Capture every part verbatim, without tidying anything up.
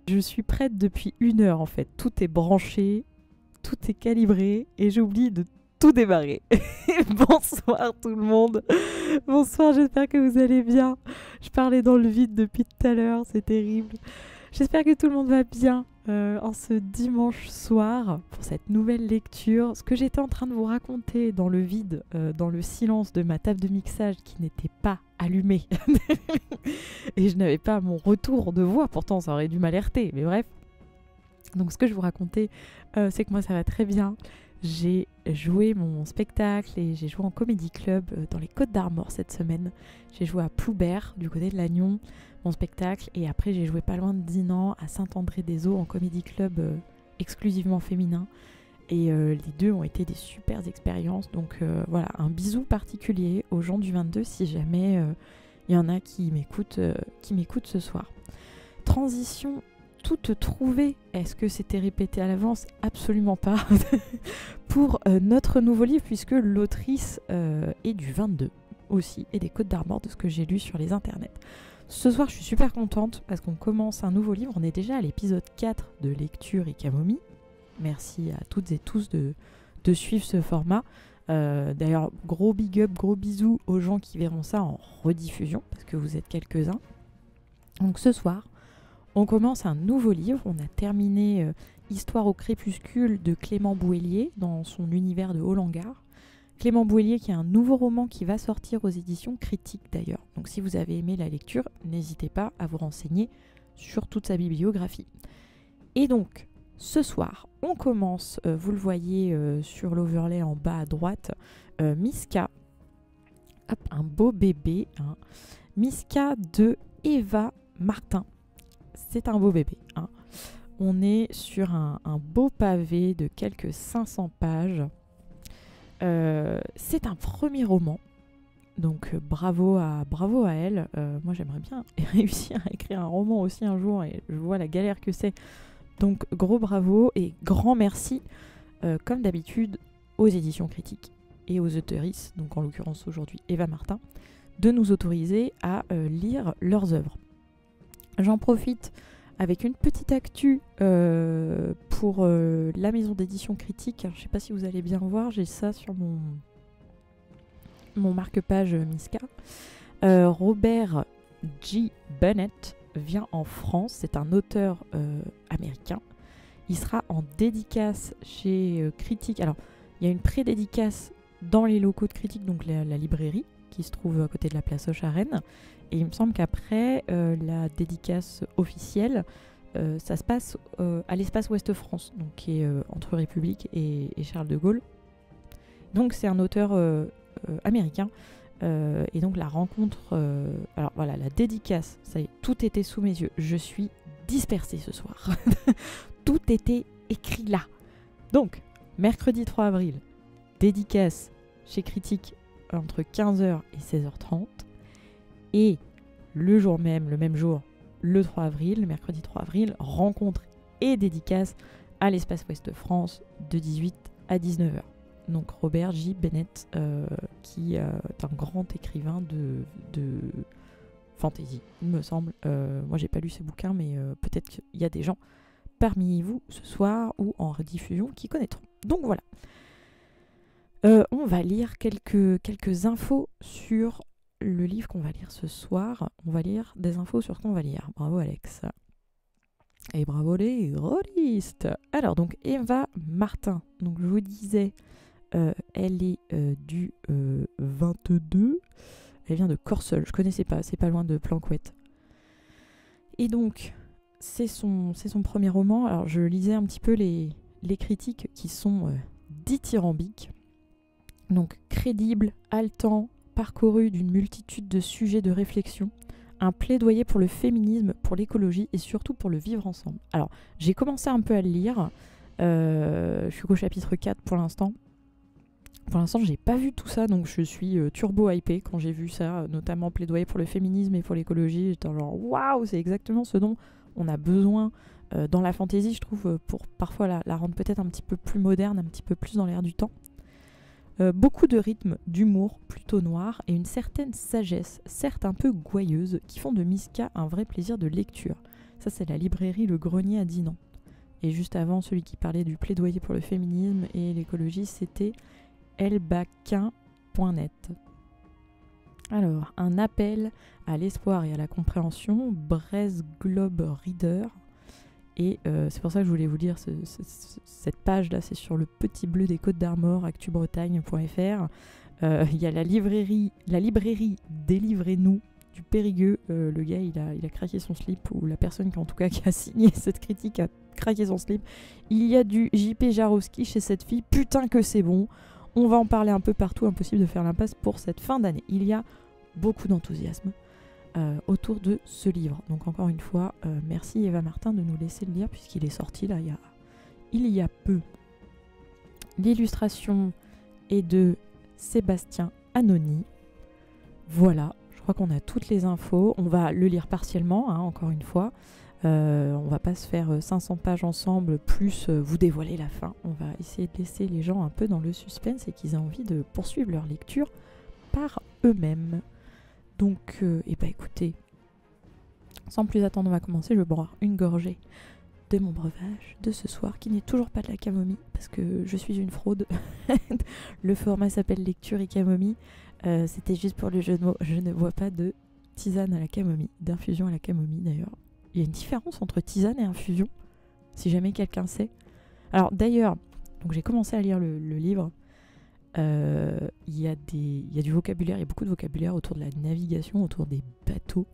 Je suis prête depuis une heure en fait. Tout est branché, tout est calibré et j'oublie de tout démarrer. Bonsoir tout le monde. Bonsoir, j'espère que vous allez bien. Je parlais dans le vide depuis tout à l'heure, c'est terrible. J'espère que tout le monde va bien euh, en ce dimanche soir pour cette nouvelle lecture. Ce que j'étais en train de vous raconter dans le vide, euh, dans le silence de ma table de mixage qui n'était pas allumée. Et je n'avais pas mon retour de voix, pourtant ça aurait dû m'alerter, mais bref. Donc ce que je vous racontais, euh, c'est que moi ça va très bien. J'ai joué mon spectacle et j'ai joué en comédie club dans les Côtes d'Armor cette semaine. J'ai joué à Ploubert, du côté de Lannion, mon spectacle. Et après, j'ai joué pas loin de Dinan, à Saint-André-des-Eaux, en comédie club euh, exclusivement féminin. Et euh, les deux ont été des super expériences. Donc euh, voilà, un bisou particulier aux gens du vingt-deux si jamais il euh, y en a qui m'écoutent, euh, qui m'écoutent ce soir. Transition toute trouvée. Est-ce que c'était répété à l'avance? Absolument pas. Pour euh, notre nouveau livre, puisque l'autrice euh, est du vingt-deux aussi, et des Côtes d'Armor, de ce que j'ai lu sur les internets. Ce soir, je suis super contente parce qu'on commence un nouveau livre. On est déjà à l'épisode quatre de Lecture et Camomille. Merci à toutes et tous de, de suivre ce format. Euh, D'ailleurs, gros big up, gros bisous aux gens qui verront ça en rediffusion, parce que vous êtes quelques-uns. Donc ce soir, on commence un nouveau livre. On a terminé euh, Histoire au crépuscule de Clément Bouélier dans son univers de Haut-Langard. Clément Bouélier qui a un nouveau roman qui va sortir aux éditions Critiques d'ailleurs. Donc si vous avez aimé la lecture, n'hésitez pas à vous renseigner sur toute sa bibliographie. Et donc, ce soir, on commence, euh, vous le voyez euh, sur l'overlay en bas à droite, euh, Miska. Hop, un beau bébé. Hein. Miska de Eva Martin. C'est un beau bébé. Hein. On est sur un, un beau pavé de quelques cinq cents pages. Euh, c'est un premier roman. Donc euh, bravo, à, bravo à elle. Euh, moi j'aimerais bien réussir à écrire un roman aussi un jour et je vois la galère que c'est. Donc gros bravo et grand merci, euh, comme d'habitude, aux éditions Critiques et aux auteurices, donc en l'occurrence aujourd'hui Eva Martin, de nous autoriser à euh, lire leurs œuvres. J'en profite avec une petite actu euh, pour euh, la maison d'édition Critique. Alors, je ne sais pas si vous allez bien voir, j'ai ça sur mon, mon marque-page Miska. Euh, Robert G. Bennett vient en France, c'est un auteur euh, américain. Il sera en dédicace chez euh, Critique. Alors, il y a une pré-dédicace dans les locaux de Critique, donc la, la librairie, qui se trouve à côté de la place Hoche à Rennes. Et il me semble qu'après, euh, la dédicace officielle, euh, ça se passe euh, à l'espace Ouest-France, donc qui est euh, entre République et, et Charles de Gaulle. Donc c'est un auteur euh, euh, américain. Euh, et donc la rencontre... Euh, alors voilà, la dédicace, ça y est, tout était sous mes yeux. Je suis dispersée ce soir. Tout était écrit là. Donc, mercredi trois avril, dédicace chez Critique entre quinze heures et seize heures trente. Et le jour même, le même jour, le trois avril, le mercredi trois avril, rencontre et dédicace à l'espace Ouest-France de dix-huit à dix-neuf heures. Donc Robert J. Bennett, euh, qui euh, est un grand écrivain de, de fantasy, il me semble. Euh, moi, j'ai pas lu ses bouquins, mais euh, peut-être qu'il y a des gens parmi vous ce soir ou en rediffusion qui connaîtront. Donc voilà. Euh, on va lire quelques, quelques infos sur le livre qu'on va lire ce soir. On va lire des infos sur ce qu'on va lire. Bravo Alex. Et bravo les rôlistes. Alors donc Eva Martin. Donc je vous disais, euh, elle est euh, du euh, vingt-deux. Elle vient de Corseul. Je connaissais pas. C'est pas loin de Planquette. Et donc c'est son, c'est son premier roman. Alors je lisais un petit peu les, les critiques qui sont euh, dithyrambiques. Donc crédible, haletant, parcouru d'une multitude de sujets de réflexion, un plaidoyer pour le féminisme, pour l'écologie et surtout pour le vivre ensemble. Alors, j'ai commencé un peu à le lire, euh, je suis qu'au chapitre quatre pour l'instant. Pour l'instant, j'ai pas vu tout ça, donc je suis euh, turbo hypée quand j'ai vu ça, notamment plaidoyer pour le féminisme et pour l'écologie. J'étais genre, waouh, c'est exactement ce dont on a besoin euh, dans la fantasy, je trouve, pour parfois la, la rendre peut-être un petit peu plus moderne, un petit peu plus dans l'air du temps. Euh, beaucoup de rythme, d'humour plutôt noir et une certaine sagesse, certes un peu gouailleuse, qui font de Miska un vrai plaisir de lecture. Ça, c'est la librairie Le Grenier à Dinan. Et juste avant, celui qui parlait du plaidoyer pour le féminisme et l'écologie, c'était elbaquin point net. Alors, un appel à l'espoir et à la compréhension, Brest Globe Reader. Et euh, c'est pour ça que je voulais vous lire ce, ce, ce, cette page-là, c'est sur le petit bleu des Côtes d'Armor, actubretagne point f r. Euh, Il y a la librairie, la librairie Délivrez-nous du Périgueux. Euh, le gars, il a, il a craqué son slip, ou la personne qui, en tout cas, qui a signé cette critique a craqué son slip. Il y a du J P Jarowski chez cette fille. Putain que c'est bon. On va en parler un peu partout. Impossible de faire l'impasse pour cette fin d'année. Il y a beaucoup d'enthousiasme euh, autour de ce livre. Donc encore une fois, euh, merci Eva Martin de nous laisser le lire puisqu'il est sorti là il y a, il y a peu. L'illustration est de Sébastien Anoni. Voilà, je crois qu'on a toutes les infos. On va le lire partiellement, hein, encore une fois. Euh, on va pas se faire cinq cents pages ensemble, plus euh, vous dévoiler la fin. On va essayer de laisser les gens un peu dans le suspense et qu'ils aient envie de poursuivre leur lecture par eux-mêmes. Donc, euh, et bah écoutez, sans plus attendre, on va commencer. Je vais boire une gorgée de mon breuvage de ce soir, qui n'est toujours pas de la camomille, parce que je suis une fraude. Le format s'appelle lecture et camomille. Euh, C'était juste pour le jeu de mots. Je ne vois pas de tisane à la camomille, d'infusion à la camomille d'ailleurs. Il y a une différence entre tisane et infusion, si jamais quelqu'un sait. Alors d'ailleurs, donc j'ai commencé à lire le, le livre. Euh, il y a des, il y a du vocabulaire, il y a beaucoup de vocabulaire autour de la navigation, autour des bateaux.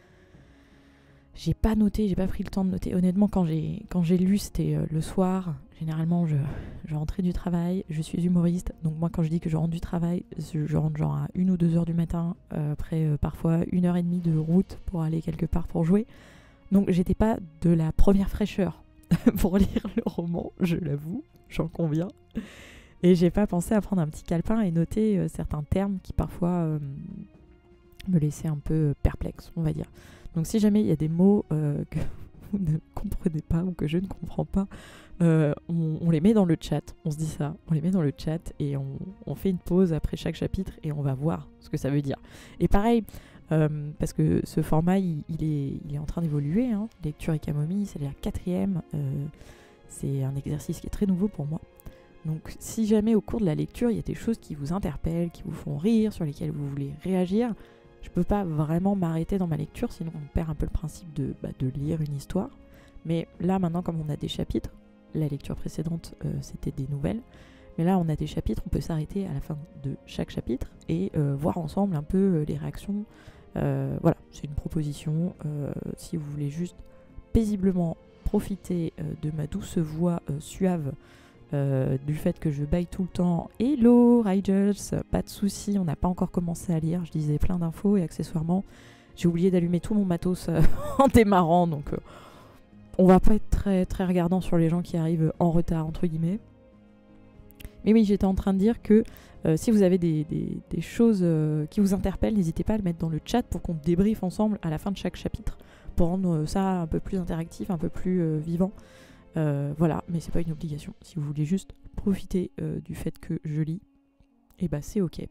J'ai pas noté, j'ai pas pris le temps de noter. Honnêtement, quand j'ai quand j'ai lu, c'était euh, le soir. Généralement, je, je rentrais du travail. Je suis humoriste, donc moi, quand je dis que je rentre du travail, je, je rentre genre à une ou deux heures du matin, euh, après euh, parfois une heure et demie de route pour aller quelque part pour jouer. Donc, j'étais pas de la première fraîcheur pour lire le roman, je l'avoue, j'en conviens. Et j'ai pas pensé à prendre un petit calepin et noter euh, certains termes qui parfois euh, me laissaient un peu perplexe, on va dire. Donc si jamais il y a des mots euh, que vous ne comprenez pas ou que je ne comprends pas, euh, on, on les met dans le chat, on se dit ça, on les met dans le chat et on, on fait une pause après chaque chapitre et on va voir ce que ça veut dire. Et pareil, euh, parce que ce format, il, il, est, il est en train d'évoluer, hein. Lecture et camomille, c'est la quatrième, euh, c'est un exercice qui est très nouveau pour moi. Donc si jamais au cours de la lecture, il y a des choses qui vous interpellent, qui vous font rire, sur lesquelles vous voulez réagir, je peux pas vraiment m'arrêter dans ma lecture, sinon on perd un peu le principe de, bah, de lire une histoire. Mais là maintenant, comme on a des chapitres, la lecture précédente euh, c'était des nouvelles, mais là on a des chapitres, on peut s'arrêter à la fin de chaque chapitre et euh, voir ensemble un peu euh, les réactions. Euh, voilà, c'est une proposition. Euh, si vous voulez juste paisiblement profiter euh, de ma douce voix euh, suave, Euh, du fait que je baille tout le temps. Hello Riders, pas de soucis, on n'a pas encore commencé à lire. Je disais plein d'infos et accessoirement, j'ai oublié d'allumer tout mon matos euh, en démarrant, donc euh, on va pas être très, très regardant sur les gens qui arrivent en retard, entre guillemets. Mais oui, j'étais en train de dire que euh, si vous avez des, des, des choses euh, qui vous interpellent, n'hésitez pas à le mettre dans le chat pour qu'on débriefe ensemble à la fin de chaque chapitre, pour rendre ça un peu plus interactif, un peu plus euh, vivant. Euh, voilà, mais c'est pas une obligation. Si vous voulez juste profiter euh, du fait que je lis, et eh bah c'est ok.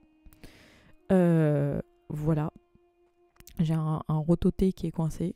Euh, voilà. J'ai un, un rototé qui est coincé.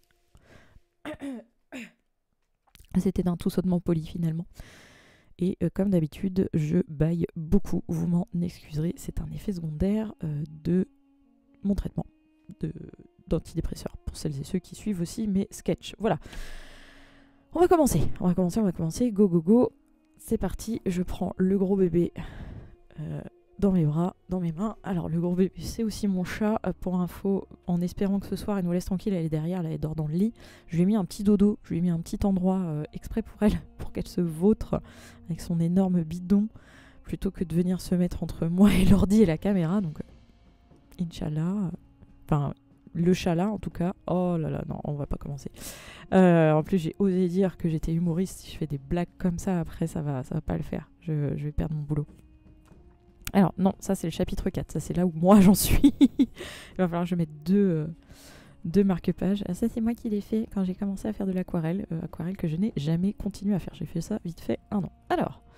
C'était d'un tout sautement poli finalement. Et euh, comme d'habitude, je baille beaucoup. Vous m'en excuserez, c'est un effet secondaire euh, de mon traitement de, d'antidépresseur. Pour celles et ceux qui suivent aussi mes sketchs. Voilà. On va commencer, on va commencer, on va commencer, go go go, c'est parti, je prends le gros bébé euh, dans mes bras, dans mes mains. Alors le gros bébé c'est aussi mon chat, euh, pour info, en espérant que ce soir elle nous laisse tranquille, elle est derrière, là, elle dort dans le lit. Je lui ai mis un petit dodo, je lui ai mis un petit endroit euh, exprès pour elle, pour qu'elle se vautre avec son énorme bidon, plutôt que de venir se mettre entre moi et l'ordi et la caméra, donc euh, Inch'Allah, enfin... Le chat là en tout cas, oh là là, non, on va pas commencer. Euh, en plus j'ai osé dire que j'étais humoriste, si je fais des blagues comme ça après ça va, ça va pas le faire, je, je vais perdre mon boulot. Alors non, ça c'est le chapitre quatre, ça c'est là où moi j'en suis. Il va falloir que je mette deux, euh, deux marque-pages. Ah, ça c'est moi qui l'ai fait quand j'ai commencé à faire de l'aquarelle, euh, aquarelle que je n'ai jamais continué à faire, j'ai fait ça vite fait un an. Alors,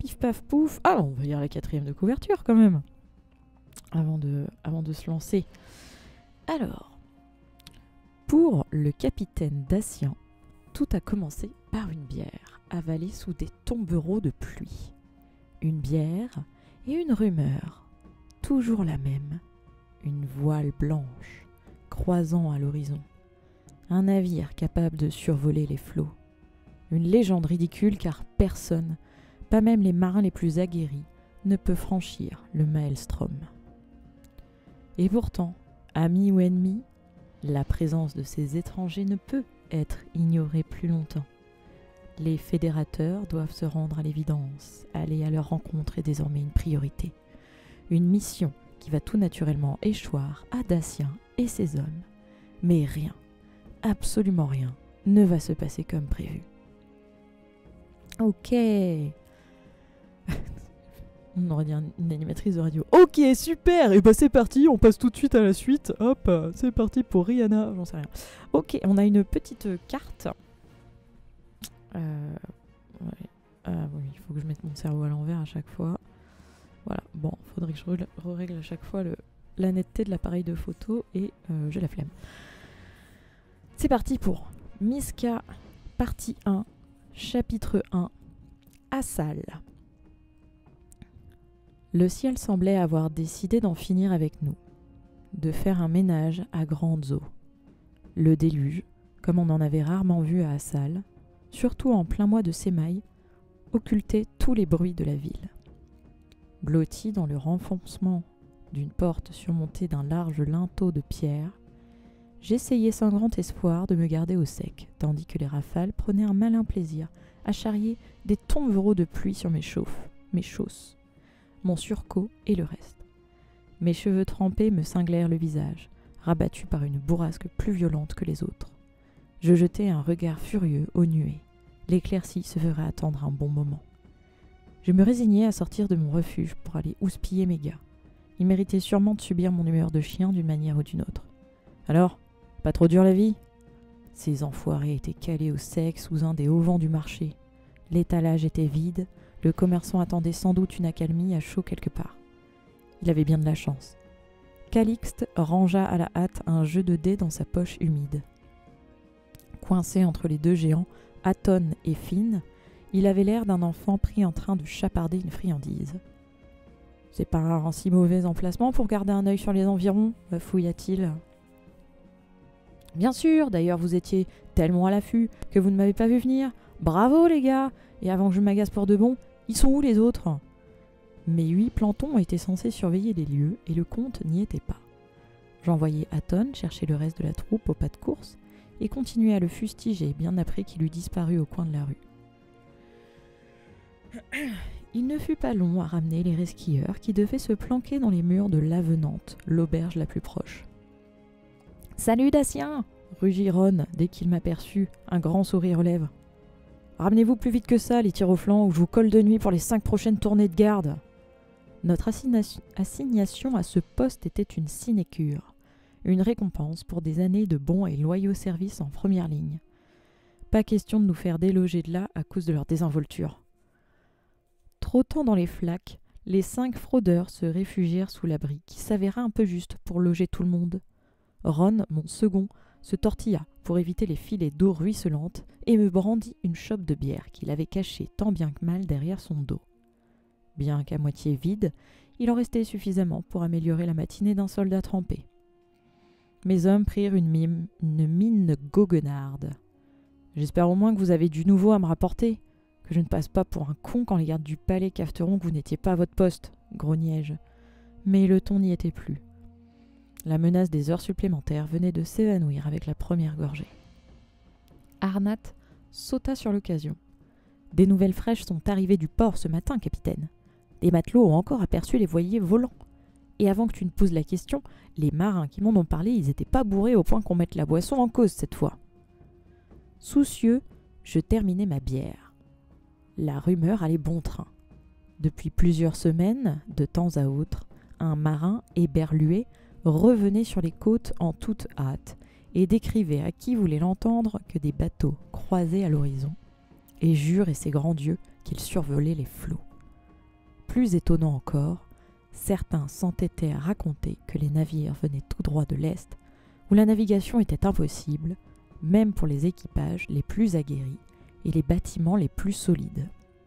pif paf pouf. Ah, on va lire la quatrième de couverture quand même, avant de, avant de se lancer. Alors, pour le capitaine Dacian, tout a commencé par une bière, avalée sous des tombereaux de pluie. Une bière et une rumeur, toujours la même. Une voile blanche, croisant à l'horizon. Un navire capable de survoler les flots. Une légende ridicule car personne, pas même les marins les plus aguerris, ne peut franchir le maelstrom. Et pourtant, amis ou ennemis, la présence de ces étrangers ne peut être ignorée plus longtemps. Les fédérateurs doivent se rendre à l'évidence. Aller à leur rencontre est désormais une priorité. Une mission qui va tout naturellement échoir à Dacian et ses hommes. Mais rien, absolument rien, ne va se passer comme prévu. Ok. On aurait dit une animatrice de radio. Ok, super. Et bah c'est parti, on passe tout de suite à la suite. Hop, c'est parti pour Rihanna. J'en sais rien. Ok, on a une petite carte. Euh, ouais. Ah oui, il faut que je mette mon cerveau à l'envers à chaque fois. Voilà. Bon, faudrait que je re- règle à chaque fois le, la netteté de l'appareil de photo et euh, j'ai la flemme. C'est parti pour Miska, partie un, chapitre un, Assal. Le ciel semblait avoir décidé d'en finir avec nous, de faire un ménage à grandes eaux. Le déluge, comme on en avait rarement vu à Assal, surtout en plein mois de sémailles, occultait tous les bruits de la ville. Blotti dans le renfoncement d'une porte surmontée d'un large linteau de pierre, j'essayais sans grand espoir de me garder au sec, tandis que les rafales prenaient un malin plaisir à charrier des tombereaux de pluie sur mes chauffes, mes chausses, mon surcot et le reste. Mes cheveux trempés me cinglèrent le visage, rabattus par une bourrasque plus violente que les autres. Je jetai un regard furieux aux nuées. L'éclaircie se ferait attendre un bon moment. Je me résignai à sortir de mon refuge pour aller houspiller mes gars. Ils méritaient sûrement de subir mon humeur de chien d'une manière ou d'une autre. Alors, pas trop dur la vie ? Ces enfoirés étaient calés au sec sous un des hauts vents du marché. L'étalage était vide, le commerçant attendait sans doute une accalmie à chaud quelque part. Il avait bien de la chance. Calixte rangea à la hâte un jeu de dés dans sa poche humide. Coincé entre les deux géants, Aton et Finn, il avait l'air d'un enfant pris en train de chaparder une friandise. « C'est pas un si mauvais emplacement pour garder un œil sur les environs ?» bafouilla-t-il. « Bien sûr, d'ailleurs vous étiez tellement à l'affût que vous ne m'avez pas vu venir. Bravo les gars. Et avant que je m'agace pour de bon, ils sont où les autres ?» Mes huit plantons étaient censés surveiller les lieux et le comte n'y était pas. J'envoyai Aton chercher le reste de la troupe au pas de course et continuai à le fustiger bien après qu'il eut disparu au coin de la rue. Il ne fut pas long à ramener les resquilleurs qui devaient se planquer dans les murs de l'Avenante, l'auberge la plus proche. « Salut Dacian !» rugit Ron dès qu'il m'aperçut, un grand sourire aux lèvres. « Ramenez-vous plus vite que ça, les tirs au flanc, ou je vous colle de nuit pour les cinq prochaines tournées de garde !» Notre assigna- assignation à ce poste était une sinécure, une récompense pour des années de bons et loyaux services en première ligne. Pas question de nous faire déloger de là à cause de leur désinvolture. Trottant dans les flaques, les cinq fraudeurs se réfugièrent sous l'abri, qui s'avéra un peu juste pour loger tout le monde. Ron, mon second, se tortilla pour éviter les filets d'eau ruisselante et me brandit une chope de bière qu'il avait cachée tant bien que mal derrière son dos. Bien qu'à moitié vide, il en restait suffisamment pour améliorer la matinée d'un soldat trempé. Mes hommes prirent une mine, une mine goguenarde. « J'espère au moins que vous avez du nouveau à me rapporter, que je ne passe pas pour un con quand les gardes du palais cafeteront que vous n'étiez pas à votre poste, » grognai-je. Mais le ton n'y était plus. La menace des heures supplémentaires venait de s'évanouir avec la première gorgée. Arnat sauta sur l'occasion. « Des nouvelles fraîches sont arrivées du port ce matin, capitaine. Les matelots ont encore aperçu les voiliers volants. Et avant que tu ne poses la question, les marins qui m'en ont parlé, ils étaient pas bourrés au point qu'on mette la boisson en cause cette fois. » Soucieux, je terminai ma bière. La rumeur allait bon train. Depuis plusieurs semaines, de temps à autre, un marin éberlué revenait sur les côtes en toute hâte et décrivait à qui voulait l'entendre que des bateaux croisaient à l'horizon et jurait ses grands dieux qu'il survolait les flots. Plus étonnant encore, certains s'entêtaient à raconter que les navires venaient tout droit de l'Est, où la navigation était impossible, même pour les équipages les plus aguerris et les bâtiments les plus solides.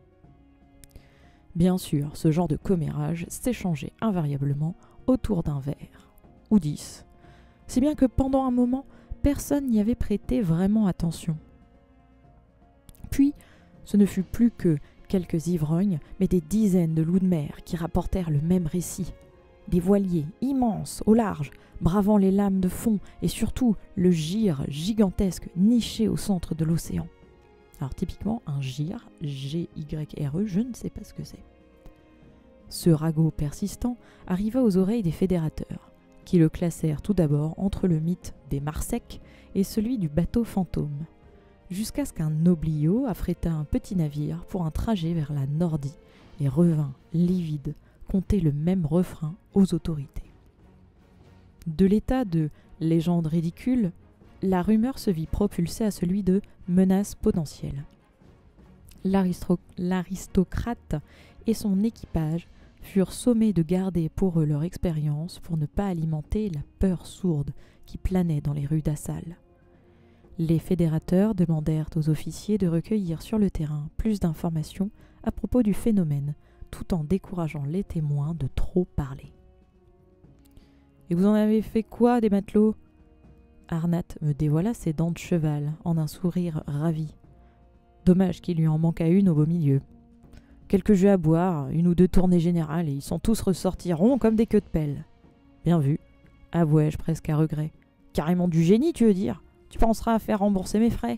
Bien sûr, ce genre de commérage s'échangeait invariablement autour d'un verre, ou dix, si bien que pendant un moment, personne n'y avait prêté vraiment attention. Puis, ce ne fut plus que quelques ivrognes, mais des dizaines de loups de mer qui rapportèrent le même récit. Des voiliers immenses au large, bravant les lames de fond et surtout le gyre gigantesque niché au centre de l'océan. Alors typiquement, un gyre, G Y R E, je ne sais pas ce que c'est. Ce ragot persistant arriva aux oreilles des fédérateurs, qui le classèrent tout d'abord entre le mythe des Marsecs et celui du bateau fantôme, jusqu'à ce qu'un oblio affrétât un petit navire pour un trajet vers la Nordie et revint, livide, conter le même refrain aux autorités. De l'état de légende ridicule, la rumeur se vit propulsée à celui de menace potentielle. L'aristo- l'aristocrate et son équipage furent sommés de garder pour eux leur expérience pour ne pas alimenter la peur sourde qui planait dans les rues d'Assal. Les fédérateurs demandèrent aux officiers de recueillir sur le terrain plus d'informations à propos du phénomène, tout en décourageant les témoins de trop parler. « Et vous en avez fait quoi des matelots ?» Arnat me dévoila ses dents de cheval en un sourire ravi. Dommage qu'il lui en manquât une au beau milieu. Quelques jeux à boire, une ou deux tournées générales, et ils sont tous ressortis ronds comme des queues de pelle. Bien vu, avouai-je presque à regret. Carrément du génie, tu veux dire ? Tu penseras à faire rembourser mes frais ?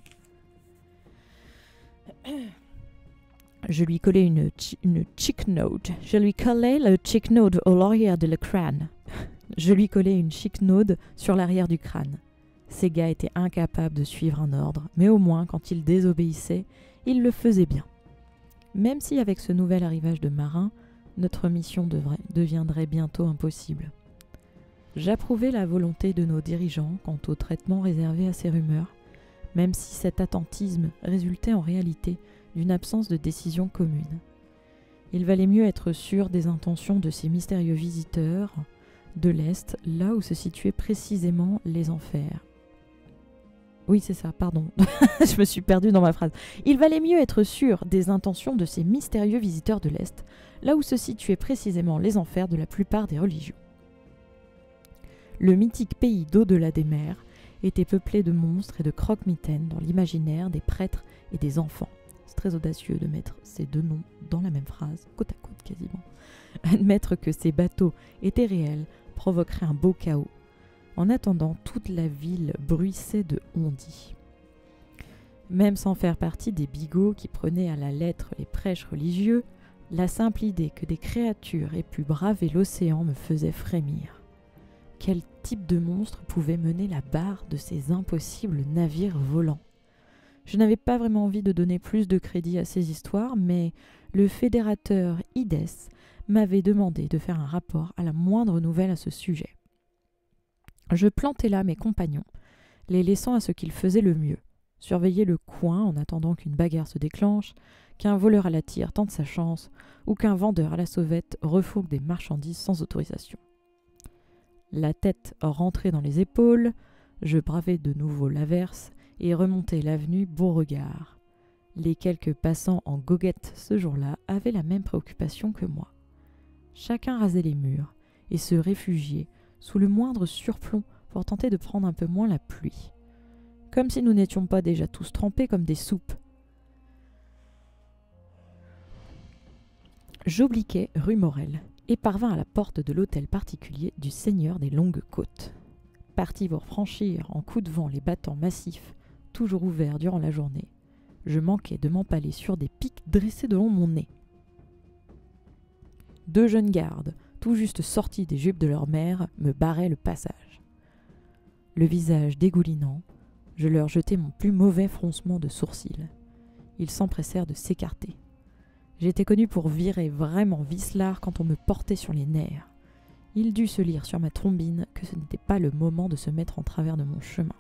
Je lui collai une, chi- une chick note. Je lui collai le chick note au l'arrière de le crâne. Je lui collai une chick note sur l'arrière du crâne. Ces gars étaient incapables de suivre un ordre, mais au moins, quand ils désobéissaient, ils le faisaient bien. Même si, avec ce nouvel arrivage de marins, notre mission devrait, deviendrait bientôt impossible. J'approuvais la volonté de nos dirigeants quant au traitement réservé à ces rumeurs, même si cet attentisme résultait en réalité d'une absence de décision commune. Il valait mieux être sûr des intentions de ces mystérieux visiteurs de l'Est, là où se situaient précisément les enfers. Oui, c'est ça, pardon. Je me suis perdue dans ma phrase. Il valait mieux être sûr des intentions de ces mystérieux visiteurs de l'Est, là où se situaient précisément les enfers de la plupart des religions. Le mythique pays d'au-delà des mers était peuplé de monstres et de croque-mitaines dans l'imaginaire des prêtres et des enfants. C'est très audacieux de mettre ces deux noms dans la même phrase, côte à côte quasiment. Admettre que ces bateaux étaient réels provoquerait un beau chaos. En attendant, toute la ville bruissait de on-dit. Même sans faire partie des bigots qui prenaient à la lettre les prêches religieux, la simple idée que des créatures aient pu braver l'océan me faisait frémir. Quel type de monstre pouvait mener la barre de ces impossibles navires volants ? Je n'avais pas vraiment envie de donner plus de crédit à ces histoires, mais le fédérateur Ides m'avait demandé de faire un rapport à la moindre nouvelle à ce sujet. Je plantai là mes compagnons, les laissant à ce qu'ils faisaient le mieux, surveiller le coin en attendant qu'une bagarre se déclenche, qu'un voleur à la tire tente sa chance, ou qu'un vendeur à la sauvette refourgue des marchandises sans autorisation. La tête rentrée dans les épaules, je bravai de nouveau l'averse et remontai l'avenue Beauregard. Les quelques passants en goguette ce jour-là avaient la même préoccupation que moi. Chacun rasait les murs et se réfugiait sous le moindre surplomb pour tenter de prendre un peu moins la pluie. Comme si nous n'étions pas déjà tous trempés comme des soupes. J'obliquai rue Morel et parvins à la porte de l'hôtel particulier du seigneur des Longues Côtes. Parti pour franchir en coup de vent les battants massifs, toujours ouverts durant la journée, je manquais de m'empaler sur des pics dressés de long mon nez. Deux jeunes gardes, tout juste sortis des jupes de leur mère, me barraient le passage. Le visage dégoulinant, je leur jetai mon plus mauvais froncement de sourcils. Ils s'empressèrent de s'écarter. J'étais connu pour virer vraiment vicelard quand on me portait sur les nerfs. Il dut se lire sur ma trombine que ce n'était pas le moment de se mettre en travers de mon chemin.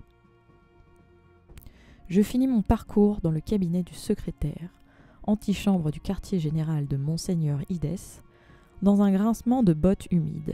Je finis mon parcours dans le cabinet du secrétaire, antichambre du quartier général de Monseigneur Ides, dans un grincement de bottes humides.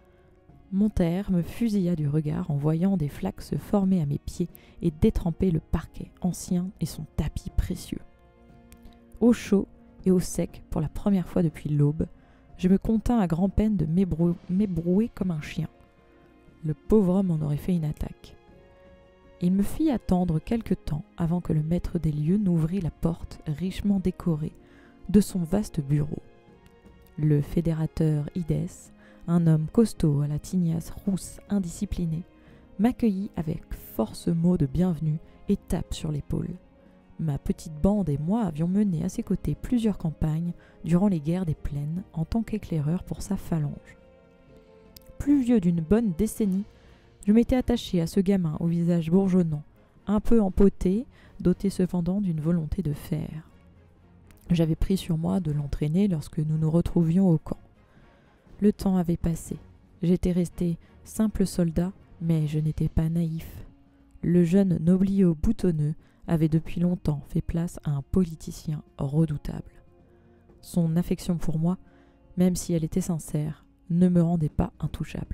Monter me fusilla du regard en voyant des flaques se former à mes pieds et détremper le parquet ancien et son tapis précieux. Au chaud et au sec, pour la première fois depuis l'aube, je me contins à grand-peine de m'ébrou- m'ébrouer comme un chien. Le pauvre homme en aurait fait une attaque. Il me fit attendre quelque temps avant que le maître des lieux n'ouvrît la porte richement décorée de son vaste bureau. Le fédérateur Idès, un homme costaud à la tignasse rousse indisciplinée, m'accueillit avec force mots de bienvenue et tape sur l'épaule. Ma petite bande et moi avions mené à ses côtés plusieurs campagnes durant les guerres des plaines en tant qu'éclaireur pour sa phalange. Plus vieux d'une bonne décennie, je m'étais attaché à ce gamin au visage bourgeonnant, un peu empoté, doté cependant d'une volonté de fer. J'avais pris sur moi de l'entraîner lorsque nous nous retrouvions au camp. Le temps avait passé. J'étais resté simple soldat, mais je n'étais pas naïf. Le jeune nobliau boutonneux avait depuis longtemps fait place à un politicien redoutable. Son affection pour moi, même si elle était sincère, ne me rendait pas intouchable.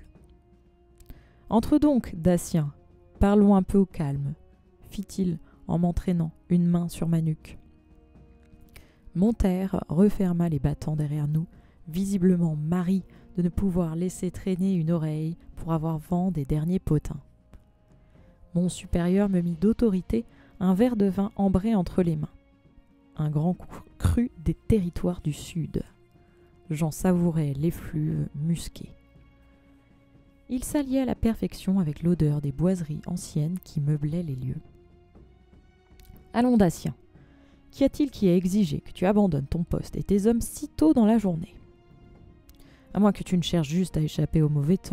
« Entre donc, Daciens, parlons un peu au calme, » fit-il en m'entraînant une main sur ma nuque. Monter referma les battants derrière nous, visiblement marri de ne pouvoir laisser traîner une oreille pour avoir vent des derniers potins. Mon supérieur me mit d'autorité un verre de vin ambré entre les mains. Un grand cru des territoires du Sud. J'en savourais l'effluve musqué. Il s'alliait à la perfection avec l'odeur des boiseries anciennes qui meublaient les lieux. « Allons, Daciens, qu'y a-t-il qui a exigé que tu abandonnes ton poste et tes hommes si tôt dans la journée ? À moins que tu ne cherches juste à échapper au mauvais temps. »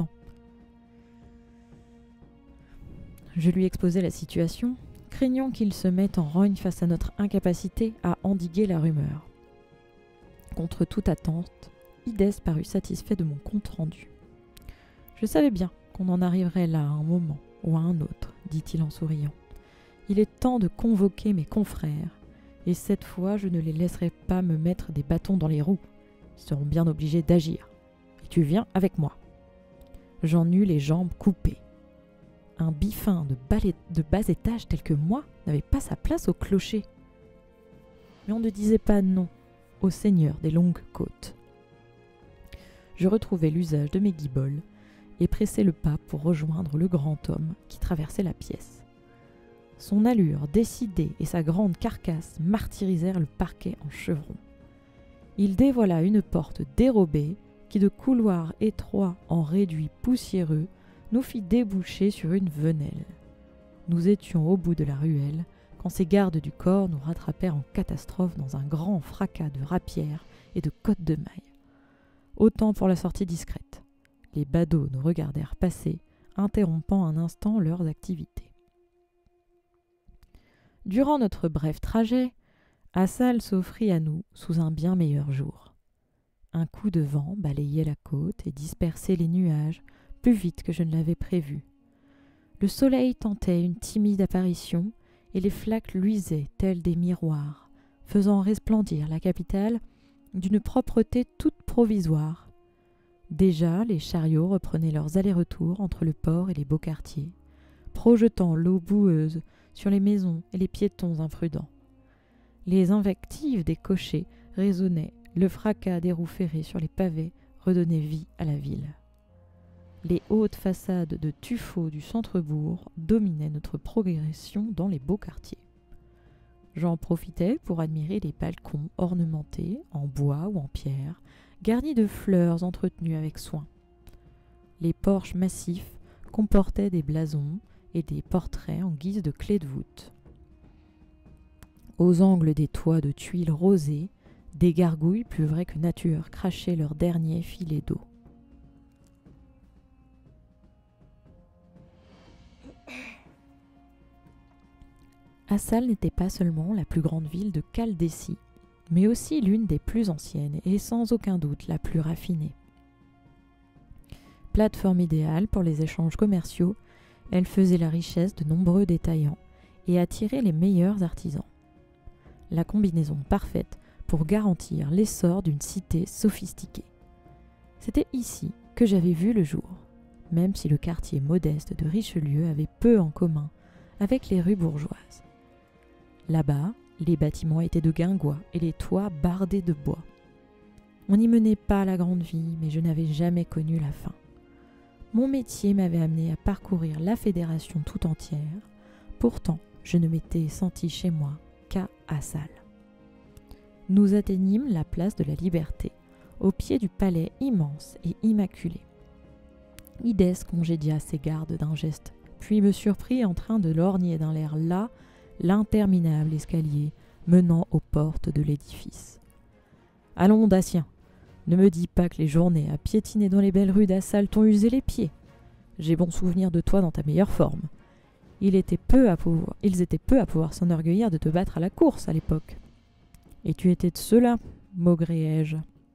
Je lui exposai la situation, craignant qu'il se mette en rogne face à notre incapacité à endiguer la rumeur. Contre toute attente, Idès parut satisfait de mon compte-rendu. « Je savais bien qu'on en arriverait là à un moment ou à un autre, dit-il en souriant. Il est temps de convoquer mes confrères, et cette fois je ne les laisserai pas me mettre des bâtons dans les roues. Ils seront bien obligés d'agir. Et tu viens avec moi. » J'en eus les jambes coupées. Un biffin de, balai- de bas étage tel que moi n'avait pas sa place au clocher. Mais on ne disait pas non au seigneur des longues côtes. Je retrouvai l'usage de mes guiboles et pressai le pas pour rejoindre le grand homme qui traversait la pièce. Son allure décidée et sa grande carcasse martyrisèrent le parquet en chevron. Il dévoila une porte dérobée qui, de couloir étroit en réduit poussiéreux, nous fit déboucher sur une venelle. Nous étions au bout de la ruelle quand ces gardes du corps nous rattrapèrent en catastrophe dans un grand fracas de rapières et de côtes de mailles. Autant pour la sortie discrète. Les badauds nous regardèrent passer, interrompant un instant leurs activités. Durant notre bref trajet, Assal s'offrit à nous sous un bien meilleur jour. Un coup de vent balayait la côte et dispersait les nuages plus vite que je ne l'avais prévu. Le soleil tentait une timide apparition et les flaques luisaient telles des miroirs, faisant resplendir la capitale d'une propreté toute provisoire. Déjà, les chariots reprenaient leurs allers-retours entre le port et les beaux quartiers, projetant l'eau boueuse sur les maisons et les piétons imprudents. Les invectives des cochers résonnaient, le fracas des roues ferrées sur les pavés redonnait vie à la ville. Les hautes façades de tuffeau du centre-bourg dominaient notre progression dans les beaux quartiers. J'en profitais pour admirer les balcons ornementés en bois ou en pierre, garnis de fleurs entretenues avec soin. Les porches massifs comportaient des blasons et des portraits en guise de clés de voûte. Aux angles des toits de tuiles rosées, des gargouilles plus vraies que nature crachaient leurs derniers filets d'eau. Assal n'était pas seulement la plus grande ville de Chaldécie, mais aussi l'une des plus anciennes et sans aucun doute la plus raffinée. Plateforme idéale pour les échanges commerciaux, elle faisait la richesse de nombreux détaillants et attirait les meilleurs artisans. La combinaison parfaite pour garantir l'essor d'une cité sophistiquée. C'était ici que j'avais vu le jour, même si le quartier modeste de Richelieu avait peu en commun avec les rues bourgeoises. Là-bas, les bâtiments étaient de guingois et les toits bardés de bois. On n'y menait pas la grande vie, mais je n'avais jamais connu la fin. Mon métier m'avait amené à parcourir la fédération tout entière. Pourtant, je ne m'étais senti chez moi qu'à Assal. Nous atteignîmes la place de la Liberté, au pied du palais immense et immaculé. Idès congédia ses gardes d'un geste, puis me surprit en train de lorgner d'un air las l'interminable escalier menant aux portes de l'édifice. « Allons, Daciens, ne me dis pas que les journées à piétiner dans les belles rues d'Assal t'ont usé les pieds. J'ai bon souvenir de toi dans ta meilleure forme. Il était peu à pouvoir, ils étaient peu à pouvoir s'enorgueillir de te battre à la course à l'époque. Et tu étais de ceux-là, maugréai-je. »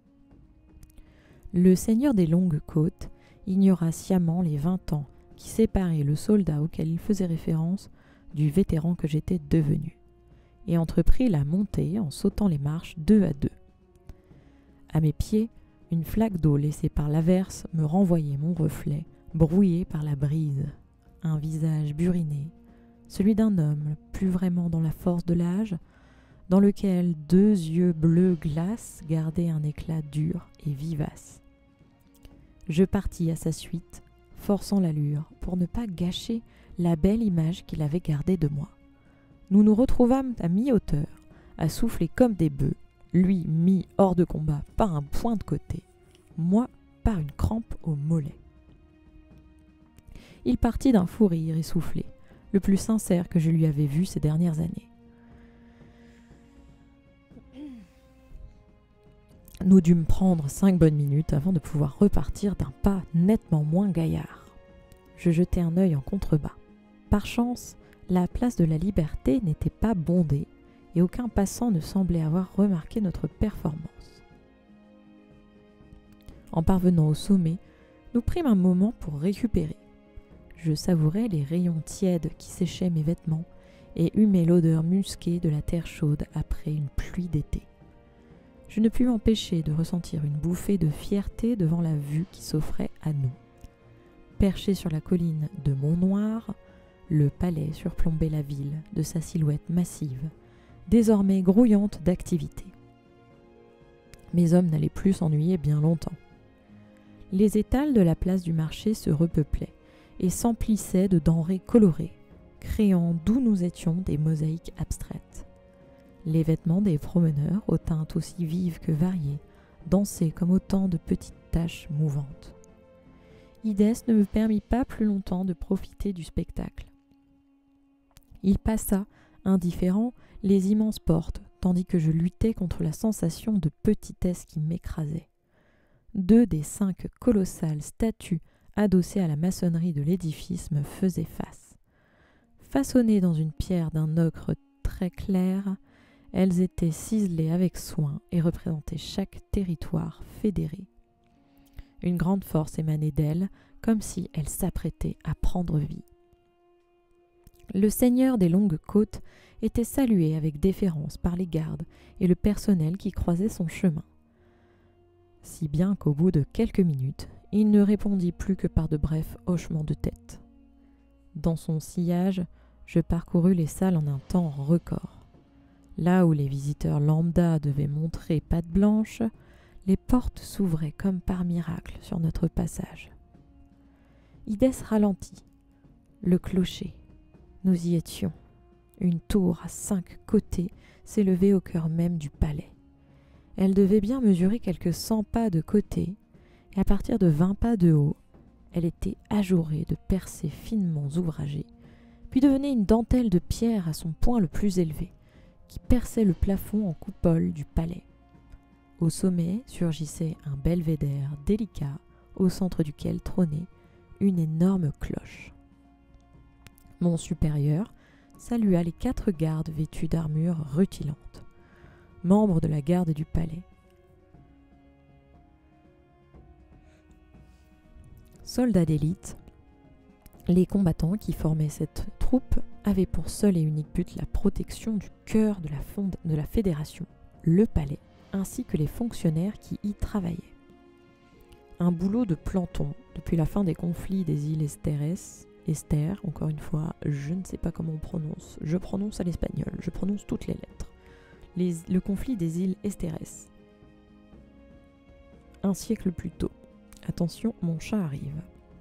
Le seigneur des longues côtes ignora sciemment les vingt ans qui séparaient le soldat auquel il faisait référence du vétéran que j'étais devenu, et entreprit la montée en sautant les marches deux à deux. À mes pieds, une flaque d'eau laissée par l'averse me renvoyait mon reflet, brouillé par la brise. Un visage buriné, celui d'un homme plus vraiment dans la force de l'âge, dans lequel deux yeux bleus glace gardaient un éclat dur et vivace. Je partis à sa suite, forçant l'allure pour ne pas gâcher la belle image qu'il avait gardée de moi. Nous nous retrouvâmes à mi-hauteur, à souffler comme des bœufs, lui mis hors de combat par un point de côté, moi par une crampe au mollet. Il partit d'un fou rire essoufflé, le plus sincère que je lui avais vu ces dernières années. Nous dûmes prendre cinq bonnes minutes avant de pouvoir repartir d'un pas nettement moins gaillard. Je jetai un œil en contrebas. Par chance, la place de la Liberté n'était pas bondée et aucun passant ne semblait avoir remarqué notre performance. En parvenant au sommet, nous prîmes un moment pour récupérer. Je savourais les rayons tièdes qui séchaient mes vêtements et humais l'odeur musquée de la terre chaude après une pluie d'été. Je ne pus m'empêcher de ressentir une bouffée de fierté devant la vue qui s'offrait à nous. Perché sur la colline de Montnoir, le palais surplombait la ville de sa silhouette massive, désormais grouillante d'activité. Mes hommes n'allaient plus s'ennuyer bien longtemps. Les étals de la place du marché se repeuplaient et s'emplissaient de denrées colorées, créant d'où nous étions des mosaïques abstraites. Les vêtements des promeneurs, aux teintes aussi vives que variées, dansaient comme autant de petites taches mouvantes. Idès ne me permit pas plus longtemps de profiter du spectacle. Il passa, indifférent, les immenses portes, tandis que je luttais contre la sensation de petitesse qui m'écrasait. Deux des cinq colossales statues adossées à la maçonnerie de l'édifice me faisaient face. Façonnées dans une pierre d'un ocre très clair, elles étaient ciselées avec soin et représentaient chaque territoire fédéré. Une grande force émanait d'elles, comme si elles s'apprêtaient à prendre vie. Le seigneur des longues côtes était salué avec déférence par les gardes et le personnel qui croisait son chemin. Si bien qu'au bout de quelques minutes, il ne répondit plus que par de brefs hochements de tête. Dans son sillage, je parcourus les salles en un temps record. Là où les visiteurs lambda devaient montrer patte blanche, les portes s'ouvraient comme par miracle sur notre passage. Idès ralentit. Le clocher. Nous y étions. Une tour à cinq côtés s'élevait au cœur même du palais. Elle devait bien mesurer quelques cent pas de côté, et à partir de vingt pas de haut, elle était ajourée de percées finement ouvragées, puis devenait une dentelle de pierre à son point le plus élevé, qui perçait le plafond en coupole du palais. Au sommet surgissait un belvédère délicat, au centre duquel trônait une énorme cloche. Mon supérieur salua les quatre gardes vêtus d'armures rutilantes, membres de la garde du palais. Soldats d'élite, les combattants qui formaient cette troupe avaient pour seul et unique but la protection du cœur de la, fonde, de la fédération, le palais, ainsi que les fonctionnaires qui y travaillaient. Un boulot de planton depuis la fin des conflits des îles Esteres. Esther, encore une fois, je ne sais pas comment on prononce. Je prononce à l'espagnol, je prononce toutes les lettres. Les, le conflit des îles Esteres. Un siècle plus tôt. Attention, mon chat arrive.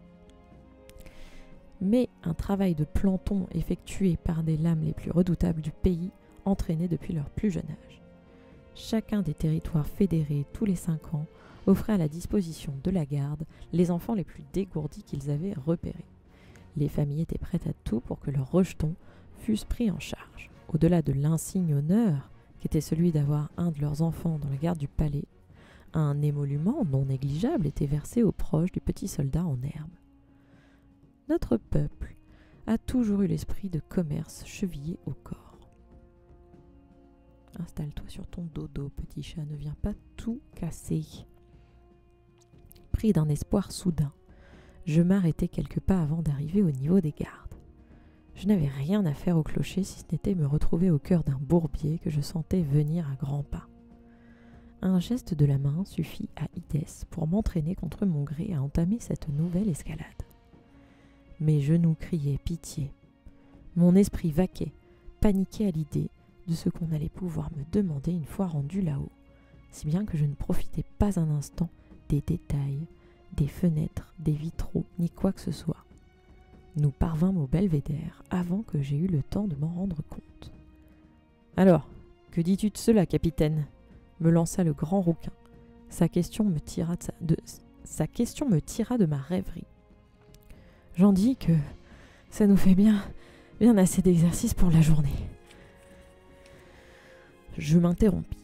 Mais un travail de planton effectué par des lames les plus redoutables du pays, entraînés depuis leur plus jeune âge. Chacun des territoires fédérés tous les cinq ans offrait à la disposition de la garde les enfants les plus dégourdis qu'ils avaient repérés. Les familles étaient prêtes à tout pour que leurs rejetons fussent pris en charge. Au-delà de l'insigne honneur qu'était celui d'avoir un de leurs enfants dans la garde du palais, un émolument non négligeable était versé aux proches du petit soldat en herbe. Notre peuple a toujours eu l'esprit de commerce chevillé au corps. Installe-toi sur ton dodo, petit chat, ne viens pas tout casser. Pris d'un espoir soudain, je m'arrêtai quelques pas avant d'arriver au niveau des gardes. Je n'avais rien à faire au clocher si ce n'était me retrouver au cœur d'un bourbier que je sentais venir à grands pas. Un geste de la main suffit à Idès pour m'entraîner contre mon gré à entamer cette nouvelle escalade. Mes genoux criaient pitié. Mon esprit vaquait, paniqué à l'idée de ce qu'on allait pouvoir me demander une fois rendu là-haut, si bien que je ne profitais pas un instant des détails, des fenêtres, des vitraux, ni quoi que ce soit. Nous parvînmes au belvédère avant que j'aie eu le temps de m'en rendre compte. « Alors, que dis-tu de cela, capitaine ?» me lança le grand rouquin. Sa question me tira de, sa, de, sa question me tira de ma rêverie. J'en dis que ça nous fait bien, bien assez d'exercice pour la journée. Je m'interrompis.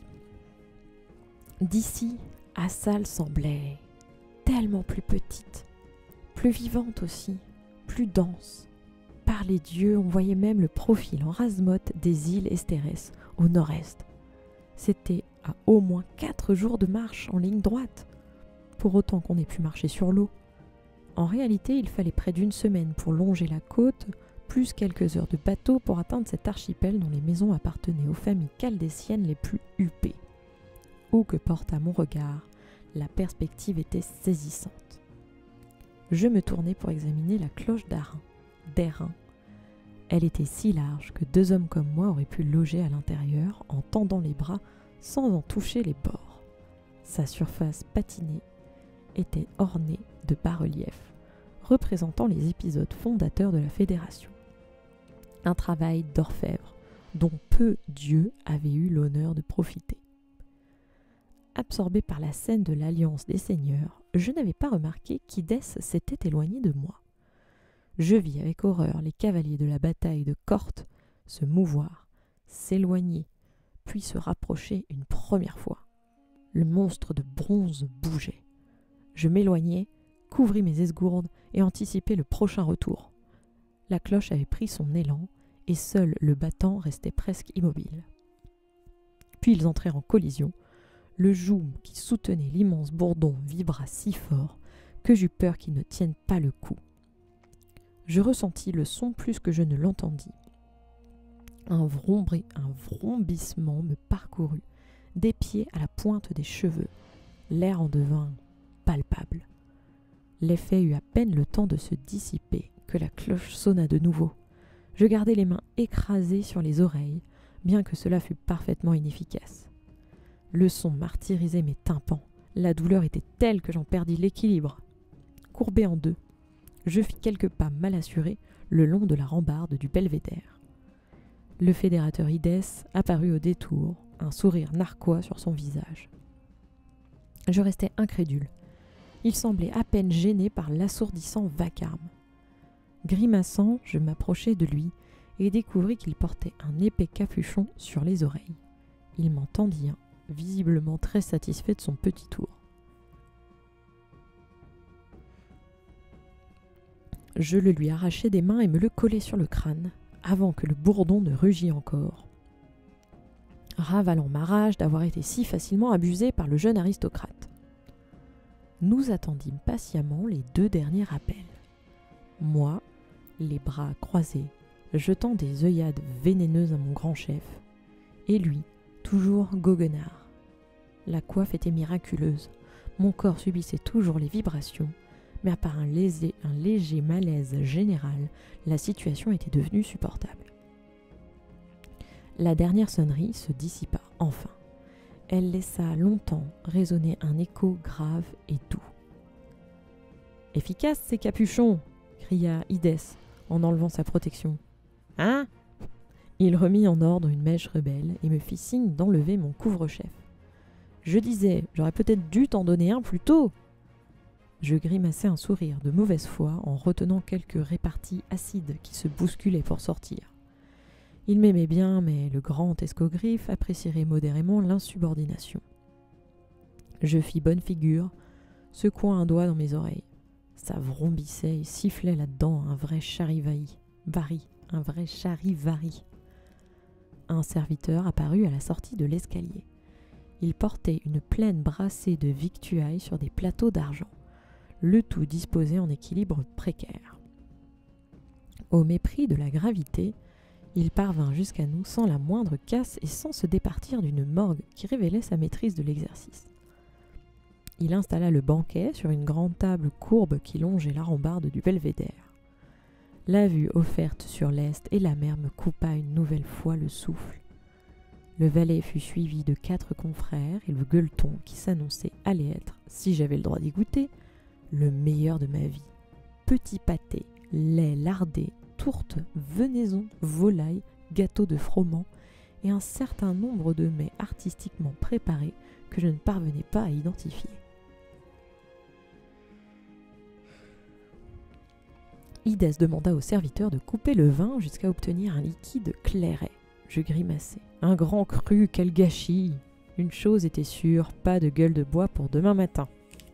D'ici, Assal semblait tellement plus petite, plus vivante aussi, plus dense. Par les dieux, on voyait même le profil en rase-motte des îles Esteres au nord-est. C'était à au moins quatre jours de marche en ligne droite, pour autant qu'on ait pu marcher sur l'eau. En réalité, il fallait près d'une semaine pour longer la côte, plus quelques heures de bateau pour atteindre cet archipel dont les maisons appartenaient aux familles chaldéciennes les plus huppées. Où que porta mon regard, la perspective était saisissante. Je me tournai pour examiner la cloche d'Airain. d'Airain. Elle était si large que deux hommes comme moi auraient pu loger à l'intérieur en tendant les bras sans en toucher les bords. Sa surface patinée était ornée de bas-reliefs représentant les épisodes fondateurs de la Fédération. Un travail d'orfèvre dont peu dieux avaient eu l'honneur de profiter. Absorbé par la scène de l'alliance des seigneurs, je n'avais pas remarqué qu'Idès s'était éloigné de moi. Je vis avec horreur les cavaliers de la bataille de Corte se mouvoir, s'éloigner, puis se rapprocher une première fois. Le monstre de bronze bougeait. Je m'éloignai, couvris mes esgourdes et anticipai le prochain retour. La cloche avait pris son élan et seul le battant restait presque immobile. Puis ils entrèrent en collision. Le joug qui soutenait l'immense bourdon vibra si fort que j'eus peur qu'il ne tienne pas le coup. Je ressentis le son plus que je ne l'entendis. Un, vrombri, un vrombissement me parcourut, des pieds à la pointe des cheveux. L'air en devint palpable. L'effet eut à peine le temps de se dissiper que la cloche sonna de nouveau. Je gardai les mains écrasées sur les oreilles, bien que cela fût parfaitement inefficace. Le son martyrisait mes tympans. La douleur était telle que j'en perdis l'équilibre. Courbé en deux, je fis quelques pas mal assurés le long de la rambarde du belvédère. Le fédérateur Idès apparut au détour, un sourire narquois sur son visage. Je restais incrédule. Il semblait à peine gêné par l'assourdissant vacarme. Grimaçant, je m'approchai de lui et découvris qu'il portait un épais capuchon sur les oreilles. Il m'en tendit un, visiblement très satisfait de son petit tour. Je le lui arrachai des mains et me le collai sur le crâne, avant que le bourdon ne rugît encore, ravalant ma rage d'avoir été si facilement abusé par le jeune aristocrate. Nous attendîmes patiemment les deux derniers rappels. Moi, les bras croisés, jetant des œillades vénéneuses à mon grand chef, et lui, toujours goguenard. La coiffe était miraculeuse. Mon corps subissait toujours les vibrations, mais à part un léger, un léger malaise général, la situation était devenue supportable. La dernière sonnerie se dissipa enfin. Elle laissa longtemps résonner un écho grave et doux. « Efficace, ces capuchons !» cria Idès en enlevant sa protection. « Hein ?» Il remit en ordre une mèche rebelle et me fit signe d'enlever mon couvre-chef. « Je disais, j'aurais peut-être dû t'en donner un plus tôt !» Je grimaçai un sourire de mauvaise foi en retenant quelques réparties acides qui se bousculaient pour sortir. Il m'aimait bien, mais le grand escogriffe apprécierait modérément l'insubordination. Je fis bonne figure, secouant un doigt dans mes oreilles. Ça vrombissait et sifflait là-dedans un vrai charivari, vari, un vrai charivari. Un serviteur apparut à la sortie de l'escalier. Il portait une pleine brassée de victuailles sur des plateaux d'argent, le tout disposé en équilibre précaire. Au mépris de la gravité, il parvint jusqu'à nous sans la moindre casse et sans se départir d'une morgue qui révélait sa maîtrise de l'exercice. Il installa le banquet sur une grande table courbe qui longeait la rambarde du belvédère. La vue offerte sur l'est et la mer me coupa une nouvelle fois le souffle. Le valet fut suivi de quatre confrères et le gueuleton qui s'annonçait allait être, si j'avais le droit d'y goûter, le meilleur de ma vie. Petit pâté, lait lardé, tourte, venaison, volaille, gâteau de froment et un certain nombre de mets artistiquement préparés que je ne parvenais pas à identifier. Idès demanda au serviteur de couper le vin jusqu'à obtenir un liquide clairet. Je grimaçai. Un grand cru, quel gâchis! Une chose était sûre, pas de gueule de bois pour demain matin.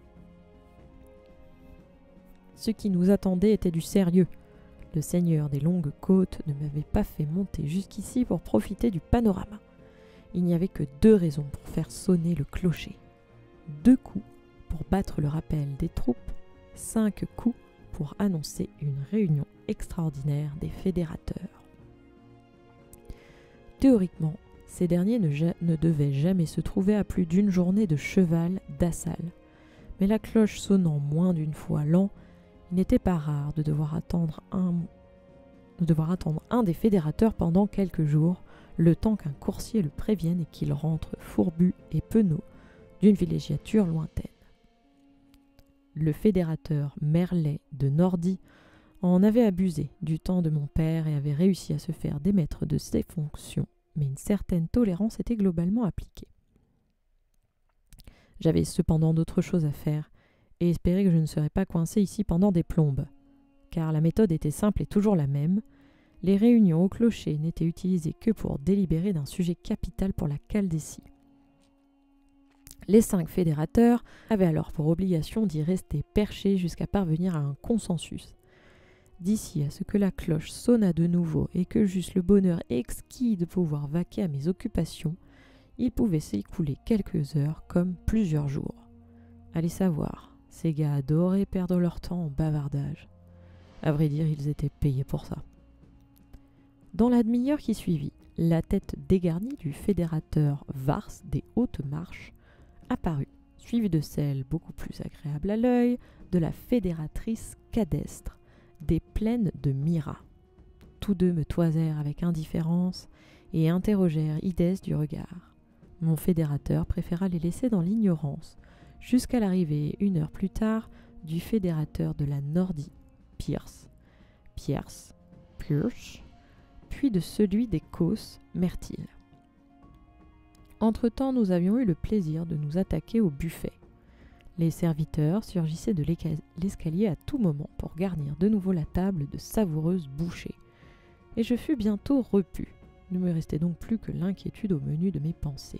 Ce qui nous attendait était du sérieux. Le seigneur des longues côtes ne m'avait pas fait monter jusqu'ici pour profiter du panorama. Il n'y avait que deux raisons pour faire sonner le clocher. Deux coups pour battre le rappel des troupes, cinq coups pour annoncer une réunion extraordinaire des fédérateurs. Théoriquement, ces derniers ne, ja- ne devaient jamais se trouver à plus d'une journée de cheval d'Assal. Mais la cloche sonnant moins d'une fois l'an, il n'était pas rare de devoir attendre un, de devoir attendre un des fédérateurs pendant quelques jours, le temps qu'un coursier le prévienne et qu'il rentre fourbu et penaud d'une villégiature lointaine. Le fédérateur Merlet de Nordie en avait abusé du temps de mon père et avait réussi à se faire démettre de ses fonctions, mais une certaine tolérance était globalement appliquée. J'avais cependant d'autres choses à faire, et espérais que je ne serais pas coincé ici pendant des plombes, car la méthode était simple et toujours la même. Les réunions au clocher n'étaient utilisées que pour délibérer d'un sujet capital pour la Chaldécie. Les cinq fédérateurs avaient alors pour obligation d'y rester perchés jusqu'à parvenir à un consensus. D'ici à ce que la cloche sonnât de nouveau et que j'eusse le bonheur exquis de pouvoir vaquer à mes occupations, il pouvait s'écouler quelques heures comme plusieurs jours. Allez savoir, ces gars adoraient perdre leur temps en bavardage. À vrai dire, ils étaient payés pour ça. Dans la demi-heure qui suivit, la tête dégarnie du fédérateur Vars des Hautes Marches apparut, suivie de celle beaucoup plus agréable à l'œil de la fédératrice Cadestre des plaines de Myra. Tous deux me toisèrent avec indifférence et interrogèrent Idès du regard. Mon fédérateur préféra les laisser dans l'ignorance, jusqu'à l'arrivée, une heure plus tard, du fédérateur de la Nordie, Pierce, Pierce, Pierce, puis de celui des Causses, Mertil. Entre-temps, nous avions eu le plaisir de nous attaquer au buffet. Les serviteurs surgissaient de l'escalier à tout moment pour garnir de nouveau la table de savoureuses bouchées. Et je fus bientôt repu. Il ne me restait donc plus que l'inquiétude au menu de mes pensées.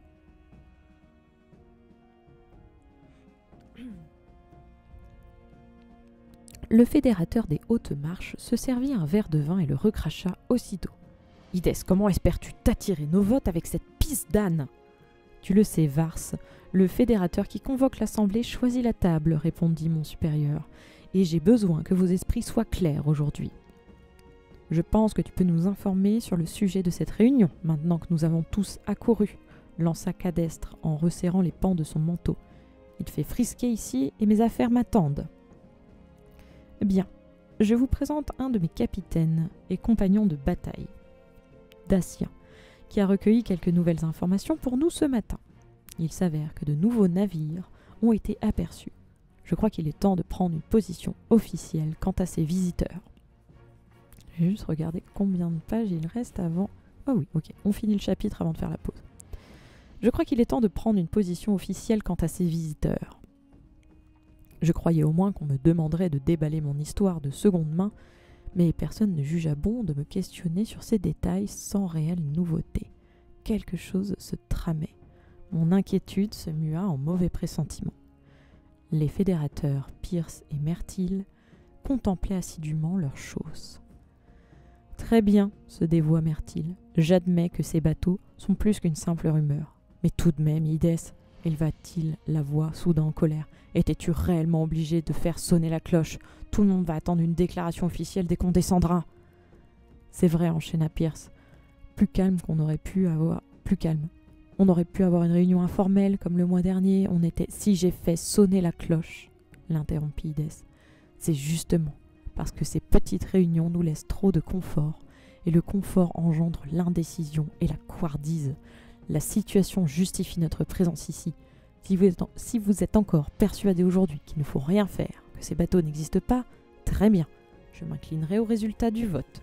Le fédérateur des Hautes Marches se servit un verre de vin et le recracha aussitôt. « Idès, comment espères-tu t'attirer nos votes avec cette pisse d'âne ?» ?»« Tu le sais, Vars, le fédérateur qui convoque l'assemblée choisit la table, » répondit mon supérieur, « et j'ai besoin que vos esprits soient clairs aujourd'hui. Je pense que tu peux nous informer sur le sujet de cette réunion, maintenant que nous avons tous accouru, » lança Cadestre en resserrant les pans de son manteau. Il fait frisquer ici et mes affaires m'attendent. » Bien, je vous présente un de mes capitaines et compagnons de bataille, Dacia, qui a recueilli quelques nouvelles informations pour nous ce matin. Il s'avère que de nouveaux navires ont été aperçus. Je crois qu'il est temps de prendre une position officielle quant à ces visiteurs. Je vais juste regarder combien de pages il reste avant... Oh oui, ok, on finit le chapitre avant de faire la pause. Je crois qu'il est temps de prendre une position officielle quant à ces visiteurs. Je croyais au moins qu'on me demanderait de déballer mon histoire de seconde main, mais personne ne jugea bon de me questionner sur ces détails sans réelle nouveauté. Quelque chose se tramait. Mon inquiétude se mua en mauvais pressentiment. Les fédérateurs Pierce et Mertil contemplaient assidûment leurs choses. « Très bien, se dévoua Mertil. J'admets que ces bateaux sont plus qu'une simple rumeur. Mais tout de même, Idès, éleva-t-il la voix soudain en colère, étais-tu réellement obligé de faire sonner la cloche? Tout le monde va attendre une déclaration officielle dès qu'on descendra. » C'est vrai, enchaîna Pierce. Plus calme qu'on aurait pu avoir... Plus calme. On aurait pu avoir une réunion informelle, comme le mois dernier. On était... Si j'ai fait sonner la cloche, l'interrompit Idès. C'est justement parce que ces petites réunions nous laissent trop de confort, et le confort engendre l'indécision et la couardise. La situation justifie notre présence ici. Si vous êtes, en... si vous êtes encore persuadé aujourd'hui qu'il ne faut rien faire, que ces bateaux n'existent pas, très bien, je m'inclinerai au résultat du vote.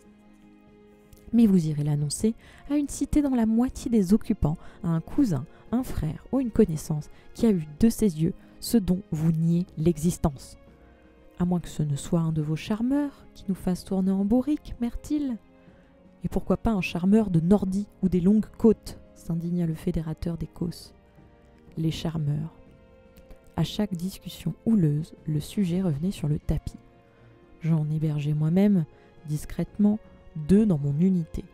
Mais vous irez l'annoncer à une cité dont la moitié des occupants a un cousin, un frère ou une connaissance qui a eu de ses yeux ce dont vous niez l'existence. À moins que ce ne soit un de vos charmeurs qui nous fasse tourner en bourrique, Mertil. Et pourquoi pas un charmeur de Nordie ou des longues côtes, s'indigna le fédérateur des Causses. Les charmeurs. À chaque discussion houleuse, le sujet revenait sur le tapis. J'en hébergeais moi-même, discrètement, deux dans mon unité.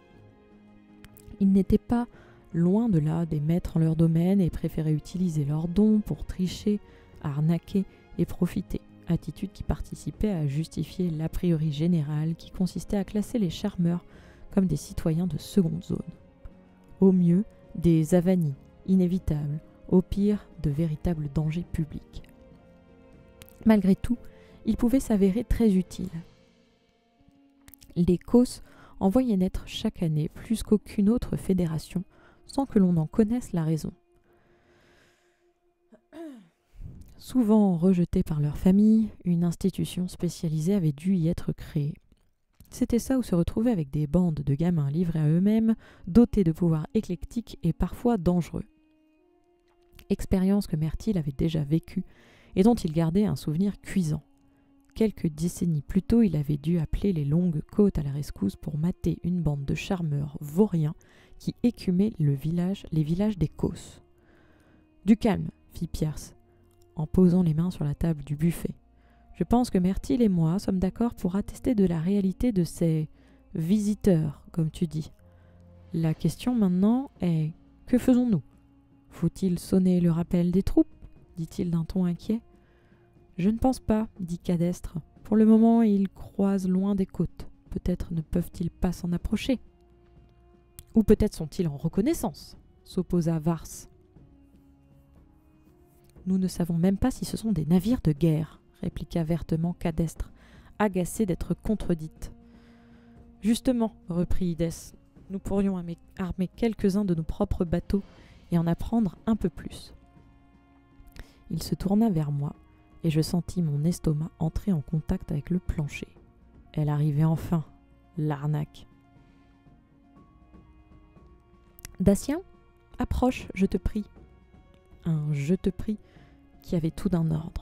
Ils n'étaient pas, loin de là, des maîtres en leur domaine et préféraient utiliser leurs dons pour tricher, arnaquer et profiter, attitude qui participait à justifier l'a priori général qui consistait à classer les charmeurs comme des citoyens de seconde zone. Au mieux, des avanies inévitables, au pire, de véritables dangers publics. Malgré tout, ils pouvaient s'avérer très utiles. Les Causses en voyaient naître chaque année plus qu'aucune autre fédération, sans que l'on en connaisse la raison. Souvent rejetés par leur famille, une institution spécialisée avait dû y être créée. C'était ça où se retrouvaient avec des bandes de gamins livrés à eux-mêmes, dotés de pouvoirs éclectiques et parfois dangereux. Expérience que Mertil avait déjà vécue et dont il gardait un souvenir cuisant. Quelques décennies plus tôt, il avait dû appeler les longues côtes à la rescousse pour mater une bande de charmeurs vauriens qui écumaient le village, les villages des Causses. « Du calme, fit Pierce, en posant les mains sur la table du buffet. Je pense que Mertil et moi sommes d'accord pour attester de la réalité de ces visiteurs, comme tu dis. La question maintenant est, que faisons-nous? Faut-il sonner le rappel des troupes? Dit-il d'un ton inquiet. Je ne pense pas, dit Cadestre. Pour le moment, ils croisent loin des côtes. Peut-être ne peuvent-ils pas s'en approcher. Ou peut-être sont-ils en reconnaissance, s'opposa Vars. Nous ne savons même pas si ce sont des navires de guerre, répliqua vertement Cadestre, agacé d'être contredite. Justement, reprit Idès, nous pourrions armer quelques-uns de nos propres bateaux et en apprendre un peu plus. Il se tourna vers moi, et je sentis mon estomac entrer en contact avec le plancher. Elle arrivait enfin, l'arnaque. Dacia, approche, je te prie. Un je te prie qui avait tout d'un ordre.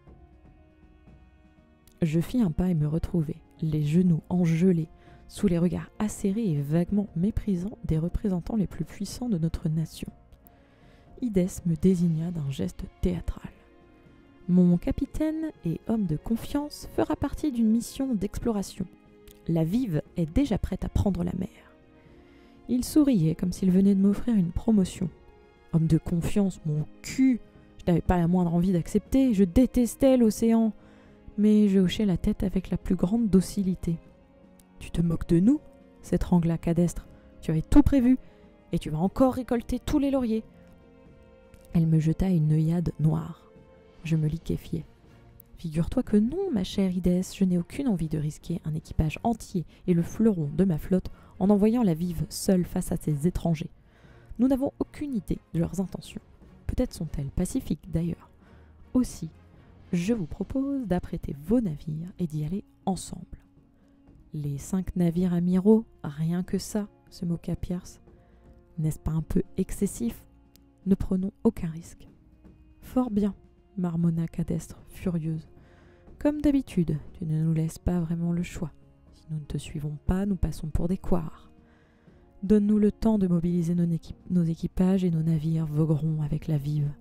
Je fis un pas et me retrouvai, les genoux engelés, sous les regards acérés et vaguement méprisants des représentants les plus puissants de notre nation. Idès me désigna d'un geste théâtral. Mon capitaine et homme de confiance fera partie d'une mission d'exploration. La Vive est déjà prête à prendre la mer. Il souriait comme s'il venait de m'offrir une promotion. Homme de confiance, mon cul! Je n'avais pas la moindre envie d'accepter, je détestais l'océan. Mais je hochai la tête avec la plus grande docilité. « Tu te moques de nous ?» s'étrangla Cadestre. « Tu avais tout prévu, et tu vas encore récolter tous les lauriers. » Elle me jeta une œillade noire. Je me liquéfiai. Figure-toi que non, ma chère Idès, je n'ai aucune envie de risquer un équipage entier et le fleuron de ma flotte en envoyant la Vive seule face à ces étrangers. Nous n'avons aucune idée de leurs intentions. Peut-être sont-elles pacifiques d'ailleurs. Aussi, je vous propose d'apprêter vos navires et d'y aller ensemble. Les cinq navires amiraux, rien que ça, se moqua Pierce. N'est-ce pas un peu excessif ? Ne prenons aucun risque. Fort bien, marmonna Cadestre, furieuse. Comme d'habitude, tu ne nous laisses pas vraiment le choix. Si nous ne te suivons pas, nous passons pour des couards. Donne-nous le temps de mobiliser nos, équip- nos équipages et nos navires vogueront avec la Vive.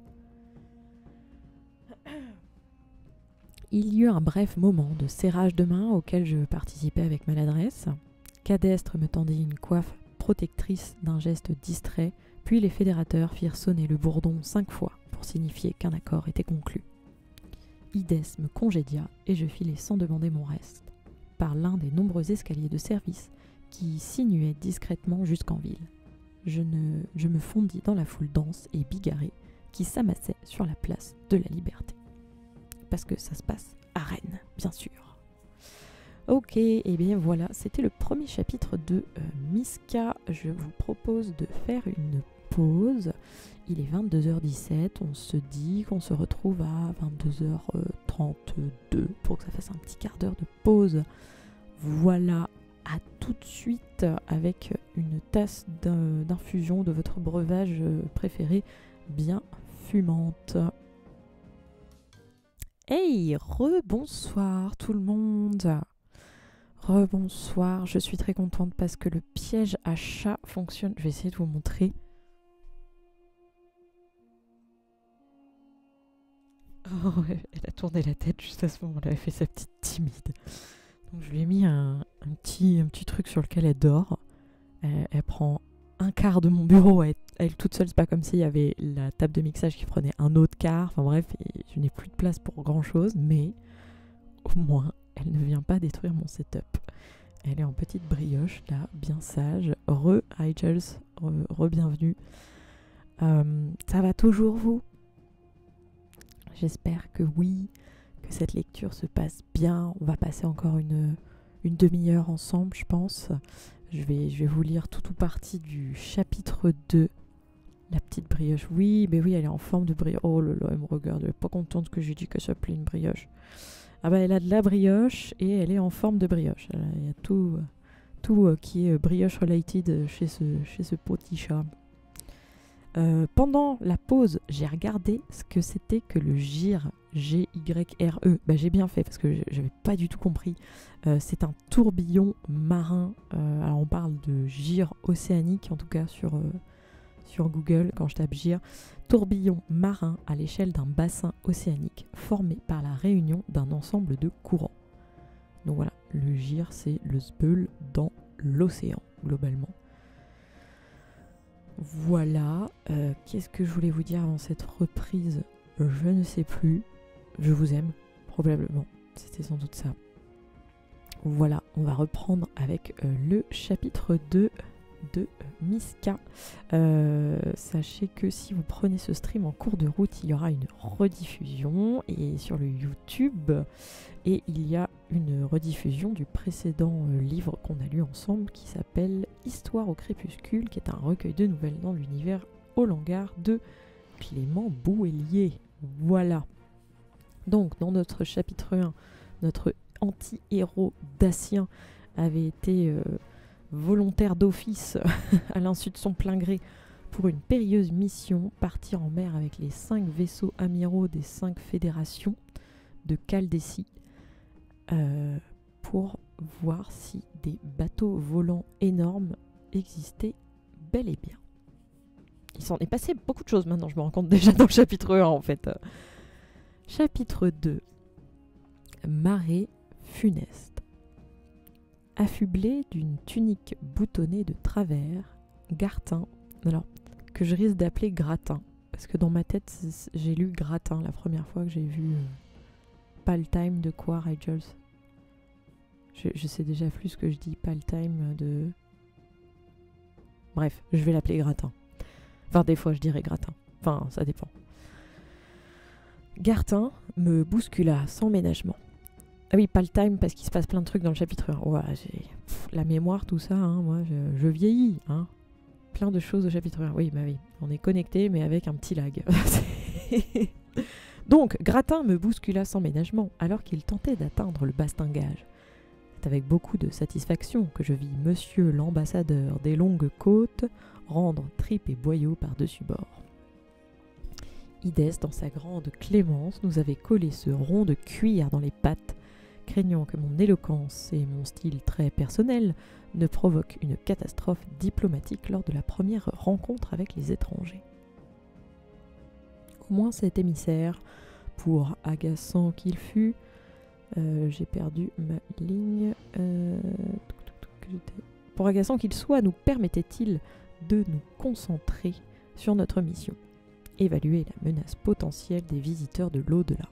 Il y eut un bref moment de serrage de main auquel je participais avec maladresse. Cadestre me tendit une coiffe protectrice d'un geste distrait, puis les fédérateurs firent sonner le bourdon cinq fois pour signifier qu'un accord était conclu. Idès me congédia et je filai sans demander mon reste, par l'un des nombreux escaliers de service qui sinuaient discrètement jusqu'en ville. Je, ne, je me fondis dans la foule dense et bigarrée qui s'amassait sur la place de la Liberté. Parce que ça se passe à Rennes, bien sûr. Ok, et eh bien voilà, c'était le premier chapitre de euh, Miska. Je vous propose de faire une pause. Il est vingt-deux heures dix-sept, on se dit qu'on se retrouve à vingt-deux heures trente-deux pour que ça fasse un petit quart d'heure de pause. Voilà, à tout de suite avec une tasse d'infusion de votre breuvage préféré, bien fumante. Hey, rebonsoir tout le monde. Rebonsoir, je suis très contente parce que le piège à chat fonctionne. Je vais essayer de vous montrer. Oh, elle a tourné la tête juste à ce moment-là, elle a fait sa petite timide. Donc je lui ai mis un, un, petit, un petit truc sur lequel elle dort. Elle, elle prend un quart de mon bureau à elle, elle toute seule. C'est pas comme s'il y avait la table de mixage qui prenait un autre quart. Enfin bref, je n'ai plus de place pour grand-chose, mais au moins, elle ne vient pas détruire mon setup. Elle est en petite brioche, là, bien sage. Re, Rigels, re-bienvenue. Euh, ça va toujours, vous ? J'espère que oui, que cette lecture se passe bien. On va passer encore une, une demi-heure ensemble, je pense. Je vais, je vais vous lire tout ou partie du chapitre deux. La petite brioche. Oui, mais oui, elle est en forme de brioche. Oh là là, elle me regarde. Elle n'est pas contente que j'ai dit qu'elle s'appelait une brioche. Ah bah, elle a de la brioche et elle est en forme de brioche. Il y a tout, tout qui est brioche related chez ce, chez ce petit chat. Euh, pendant la pause, j'ai regardé ce que c'était que le gyre, G Y R E. Bah, j'ai bien fait parce que j'avais pas du tout compris. Euh, c'est un tourbillon marin. Euh, alors on parle de gyre océanique, en tout cas sur, euh, sur Google, quand je tape gyre. Tourbillon marin à l'échelle d'un bassin océanique formé par la réunion d'un ensemble de courants. Donc voilà, le gyre, c'est le sbeul dans l'océan, globalement. Voilà, euh, qu'est-ce que je voulais vous dire avant cette reprise ? Je ne sais plus. Je vous aime, probablement. C'était sans doute ça. Voilà, on va reprendre avec euh, le chapitre deux de euh, Miska. Euh, sachez que si vous prenez ce stream en cours de route, il y aura une rediffusion et sur le YouTube. Et il y a une rediffusion du précédent euh, livre qu'on a lu ensemble qui s'appelle Histoire au crépuscule, qui est un recueil de nouvelles dans l'univers au langage de Clément Bouélier. Voilà. Donc, dans notre chapitre un, notre anti-héros Dacian avait été euh, volontaire d'office à l'insu de son plein gré pour une périlleuse mission, partir en mer avec les cinq vaisseaux amiraux des cinq fédérations de Caldécie euh, pour voir si des bateaux volants énormes existaient bel et bien. Il s'en est passé beaucoup de choses maintenant, je me rends compte déjà dans le chapitre un en fait. Chapitre deux. Marée funeste. Affublé d'une tunique boutonnée de travers, Gartin, alors que je risque d'appeler Gratin, parce que dans ma tête j'ai lu Gratin la première fois que j'ai vu euh, pas le time de quoi, Rigels. Je, je sais déjà plus ce que je dis, pas le time de... Bref, je vais l'appeler Gratin. Enfin, des fois je dirais Gratin. Enfin, ça dépend. Gartin me bouscula sans ménagement. Ah oui, pas le time parce qu'il se passe plein de trucs dans le chapitre un. Ouais, j'ai... Pff, la mémoire, tout ça, hein, moi, je, je vieillis. Hein. Plein de choses au chapitre un. Oui, bah oui, on est connecté, mais avec un petit lag. Donc, Gratin me bouscula sans ménagement, alors qu'il tentait d'atteindre le bastingage. C'est avec beaucoup de satisfaction que je vis monsieur l'ambassadeur des longues côtes rendre tripes et boyaux par-dessus bord. Idès, dans sa grande clémence, nous avait collé ce rond de cuir dans les pattes, craignant que mon éloquence et mon style très personnel ne provoquent une catastrophe diplomatique lors de la première rencontre avec les étrangers. Au moins cet émissaire, pour agaçant qu'il fût, euh, j'ai perdu ma ligne, euh, pour agaçant qu'il soit, nous permettait-il de nous concentrer sur notre mission, évaluer la menace potentielle des visiteurs de l'au-delà.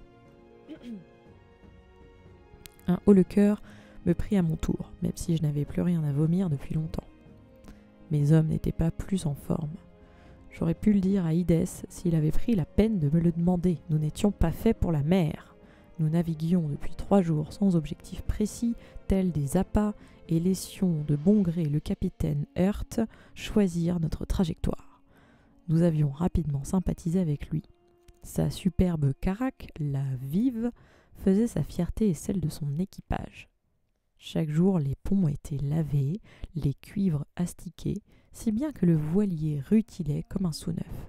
Un haut-le-cœur me prit à mon tour, même si je n'avais plus rien à vomir depuis longtemps. Mes hommes n'étaient pas plus en forme. J'aurais pu le dire à Idès s'il avait pris la peine de me le demander. Nous n'étions pas faits pour la mer. Nous naviguions depuis trois jours sans objectif précis, tels des appâts, et laissions de bon gré le capitaine Hurt choisir notre trajectoire. Nous avions rapidement sympathisé avec lui. Sa superbe caraque, la Vive, faisait sa fierté et celle de son équipage. Chaque jour, les ponts étaient lavés, les cuivres astiqués, si bien que le voilier rutilait comme un sous-neuf.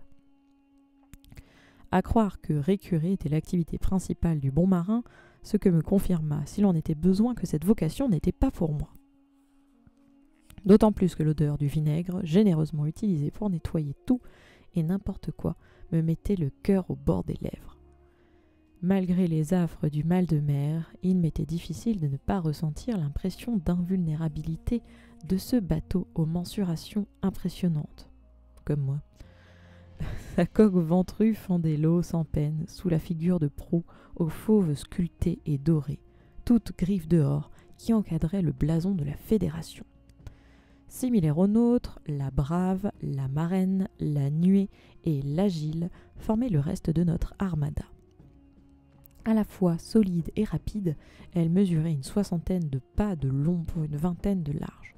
À croire que récurer était l'activité principale du bon marin, ce que me confirma, s'il en était besoin, que cette vocation n'était pas pour moi. D'autant plus que l'odeur du vinaigre, généreusement utilisé pour nettoyer tout et n'importe quoi, me mettait le cœur au bord des lèvres. Malgré les affres du mal de mer, il m'était difficile de ne pas ressentir l'impression d'invulnérabilité de ce bateau aux mensurations impressionnantes, comme moi. Sa coque ventrue fendait l'eau sans peine sous la figure de proue aux fauves sculptés et dorés, toute griffe dehors qui encadrait le blason de la Fédération. Similaires aux nôtres, la Brave, la Marraine, la Nuée et l'Agile formaient le reste de notre armada. À la fois solide et rapide, elle mesurait une soixantaine de pas de long pour une vingtaine de large.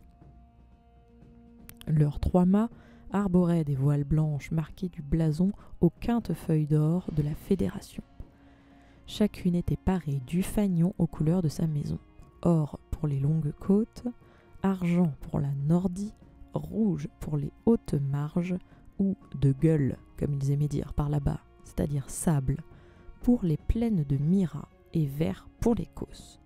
Leurs trois mâts arboraient des voiles blanches marquées du blason aux quintes feuilles d'or de la Fédération. Chacune était parée du fanion aux couleurs de sa maison. Or pour les longues côtes, argent pour la Nordie, rouge pour les hautes marges, ou de gueule, comme ils aimaient dire par là-bas, c'est-à-dire sable, pour les plaines de Mira et vert pour les causses.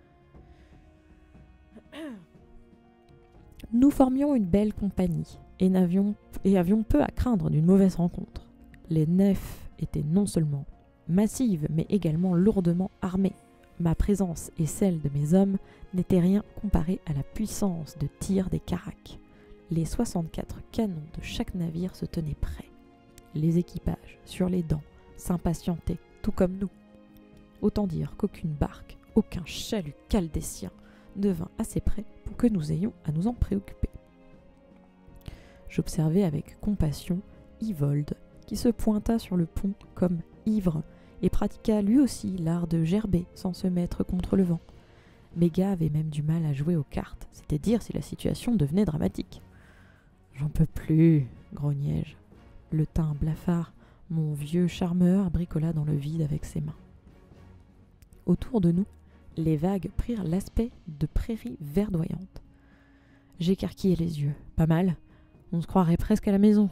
Nous formions une belle compagnie et, n'avions, et avions peu à craindre d'une mauvaise rencontre. Les nefs étaient non seulement massives, mais également lourdement armées. Ma présence et celle de mes hommes n'étaient rien comparées à la puissance de tir des caracs. Les soixante-quatre canons de chaque navire se tenaient prêts. Les équipages, sur les dents, s'impatientaient, tout comme nous. Autant dire qu'aucune barque, aucun chalut chaldécien ne vint assez près pour que nous ayons à nous en préoccuper. J'observais avec compassion Ivolde, qui se pointa sur le pont comme ivre et pratiqua lui aussi l'art de gerber sans se mettre contre le vent. Méga avait même du mal à jouer aux cartes, c'était dire si la situation devenait dramatique. « J'en peux plus !» grognai-je. Le teint blafard, mon vieux charmeur bricola dans le vide avec ses mains. Autour de nous, les vagues prirent l'aspect de prairies verdoyantes. J'écarquillai les yeux. Pas mal, on se croirait presque à la maison.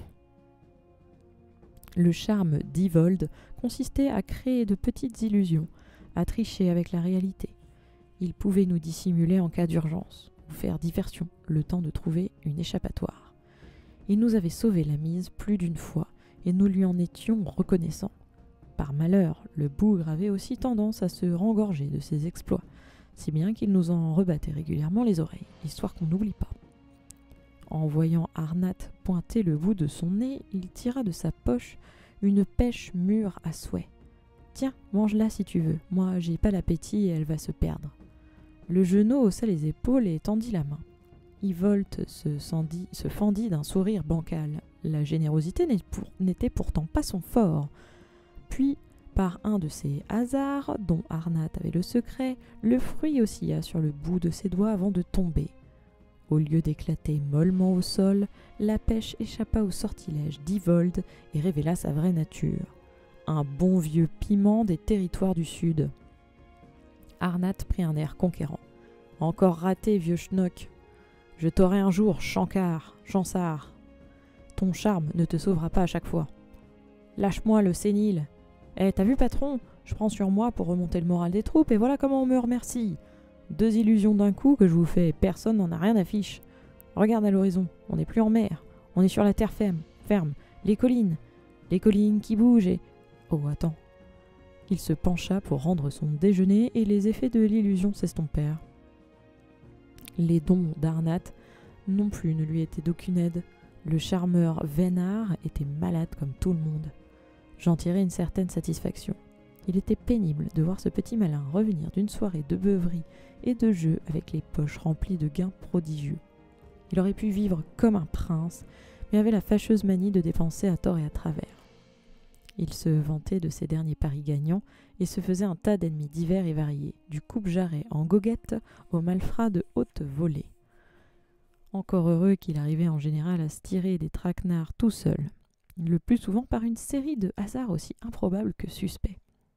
Le charme d'Ivolde consistait à créer de petites illusions, à tricher avec la réalité. Il pouvait nous dissimuler en cas d'urgence, ou faire diversion, le temps de trouver une échappatoire. Il nous avait sauvé la mise plus d'une fois, et nous lui en étions reconnaissants. Par malheur, le bougre avait aussi tendance à se rengorger de ses exploits, si bien qu'il nous en rebattait régulièrement les oreilles, histoire qu'on n'oublie pas. En voyant Arnat pointer le bout de son nez, il tira de sa poche une pêche mûre à souhait. « Tiens, mange-la si tu veux, moi j'ai pas l'appétit et elle va se perdre. » Le genou haussa les épaules et tendit la main. Yvolt se, sendit, se fendit d'un sourire bancal. La générosité n'était pourtant pas son fort. Puis, par un de ces hasards dont Arnath avait le secret, le fruit oscilla sur le bout de ses doigts avant de tomber. Au lieu d'éclater mollement au sol, la pêche échappa au sortilège d'Yvold et révéla sa vraie nature. Un bon vieux piment des territoires du Sud. Arnath prit un air conquérant. « Encore raté, vieux schnock. Je t'aurai un jour, Shankar, Chansard. Ton charme ne te sauvera pas à chaque fois. Lâche-moi le sénile. Eh, t'as vu, patron? Je prends sur moi pour remonter le moral des troupes et voilà comment on me remercie. Deux illusions d'un coup que je vous fais, personne n'en a rien à fiche. Regarde à l'horizon, on n'est plus en mer, on est sur la terre ferme, ferme, les collines, les collines qui bougent et... Oh, attends. Il se pencha pour rendre son déjeuner et les effets de l'illusion s'estompèrent. Les dons d'Arnath non plus ne lui étaient d'aucune aide. Le charmeur Vénard était malade comme tout le monde. J'en tirais une certaine satisfaction. Il était pénible de voir ce petit malin revenir d'une soirée de beuverie et de jeux avec les poches remplies de gains prodigieux. Il aurait pu vivre comme un prince, mais avait la fâcheuse manie de dépenser à tort et à travers. Il se vantait de ses derniers paris gagnants et se faisait un tas d'ennemis divers et variés, du coupe-jarret en goguette aux malfrats de haute volée. Encore heureux qu'il arrivait en général à se tirer des traquenards tout seul, le plus souvent par une série de hasards aussi improbables que suspects.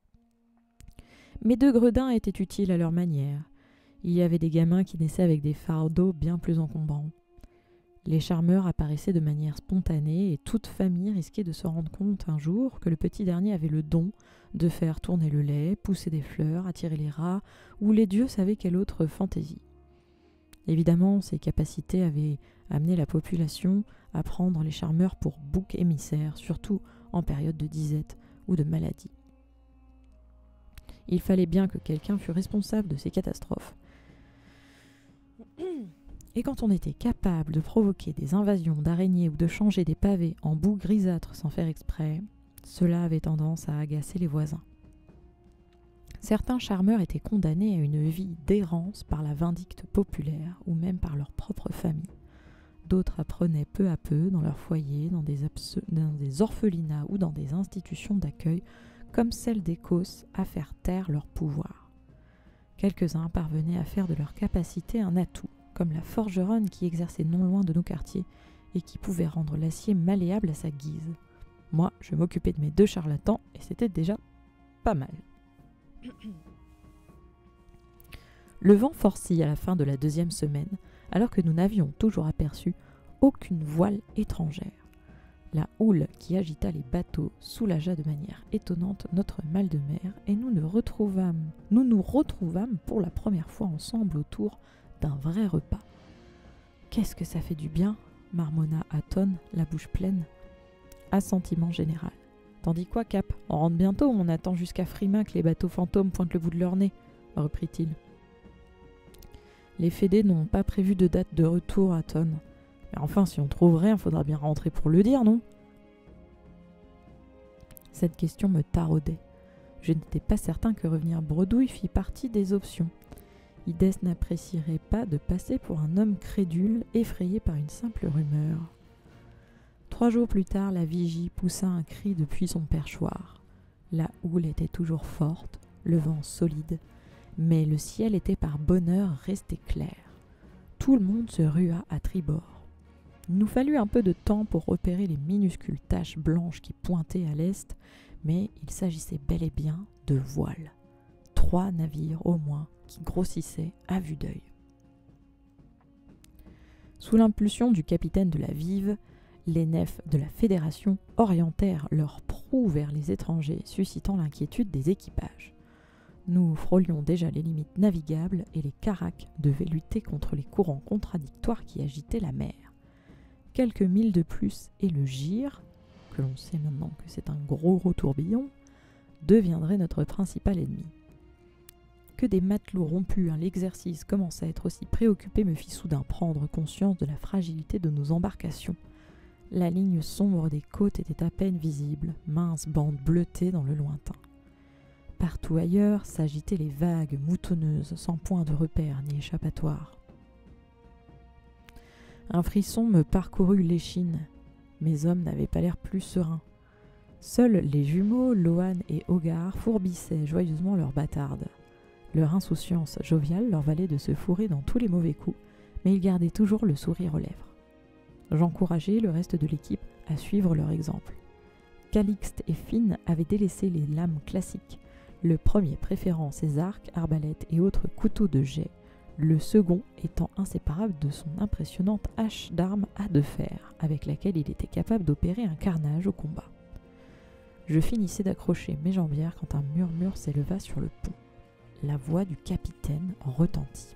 Mais deux gredins étaient utiles à leur manière. Il y avait des gamins qui naissaient avec des fardeaux bien plus encombrants. Les charmeurs apparaissaient de manière spontanée et toute famille risquait de se rendre compte un jour que le petit dernier avait le don de faire tourner le lait, pousser des fleurs, attirer les rats ou les dieux savaient quelle autre fantaisie. Évidemment, ces capacités avaient amené la population à prendre les charmeurs pour boucs émissaires, surtout en période de disette ou de maladie. Il fallait bien que quelqu'un fût responsable de ces catastrophes. Et quand on était capable de provoquer des invasions d'araignées ou de changer des pavés en boue grisâtre sans faire exprès, cela avait tendance à agacer les voisins. Certains charmeurs étaient condamnés à une vie d'errance par la vindicte populaire ou même par leur propre famille. D'autres apprenaient peu à peu dans leur foyer, dans des, dans des orphelinats ou dans des institutions d'accueil comme celle d'Écosse à faire taire leur pouvoir. Quelques-uns parvenaient à faire de leur capacité un atout, comme la forgeronne qui exerçait non loin de nos quartiers et qui pouvait rendre l'acier malléable à sa guise. Moi, je m'occupais de mes deux charlatans et c'était déjà pas mal. Le vent forcit à la fin de la deuxième semaine, alors que nous n'avions toujours aperçu aucune voile étrangère. La houle qui agita les bateaux soulagea de manière étonnante notre mal de mer et nous nous retrouvâmes, nous nous retrouvâmes pour la première fois ensemble autour d'un vrai repas. « Qu'est-ce que ça fait du bien !» marmonna Aton, la bouche pleine. Assentiment général. « T'en dis quoi, Cap? On rentre bientôt, on attend jusqu'à Frima que les bateaux fantômes pointent le bout de leur nez, » reprit-il. « Les Fédés n'ont pas prévu de date de retour, Aton. Mais enfin, si on trouve rien, faudra bien rentrer pour le dire, non ?» Cette question me taraudait. Je n'étais pas certain que revenir bredouille fît partie des options. Idès n'apprécierait pas de passer pour un homme crédule, effrayé par une simple rumeur. Trois jours plus tard, la vigie poussa un cri depuis son perchoir. La houle était toujours forte, le vent solide, mais le ciel était par bonheur resté clair. Tout le monde se rua à tribord. Il nous fallut un peu de temps pour repérer les minuscules taches blanches qui pointaient à l'est, mais il s'agissait bel et bien de voiles. Trois navires au moins qui grossissaient à vue d'œil. Sous l'impulsion du capitaine de la Vive, les nefs de la Fédération orientèrent leurs proues vers les étrangers, suscitant l'inquiétude des équipages. Nous frôlions déjà les limites navigables et les caracs devaient lutter contre les courants contradictoires qui agitaient la mer. Quelques milles de plus et le Gyre, que l'on sait maintenant que c'est un gros gros tourbillon, deviendrait notre principal ennemi. Que des matelots rompus à l'exercice commençaient à être aussi préoccupés me fit soudain prendre conscience de la fragilité de nos embarcations. La ligne sombre des côtes était à peine visible, mince bande bleutée dans le lointain. Partout ailleurs s'agitaient les vagues moutonneuses, sans point de repère ni échappatoire. Un frisson me parcourut l'échine. Mes hommes n'avaient pas l'air plus sereins. Seuls les jumeaux, Loan et Hogar, fourbissaient joyeusement leurs bâtardes. Leur insouciance joviale leur valait de se fourrer dans tous les mauvais coups, mais ils gardaient toujours le sourire aux lèvres. J'encourageai le reste de l'équipe à suivre leur exemple. Calixte et Finn avaient délaissé les lames classiques, le premier préférant ses arcs, arbalètes et autres couteaux de jet, le second étant inséparable de son impressionnante hache d'armes à deux fers, avec laquelle il était capable d'opérer un carnage au combat. Je finissais d'accrocher mes jambières quand un murmure s'éleva sur le pont. La voix du capitaine retentit.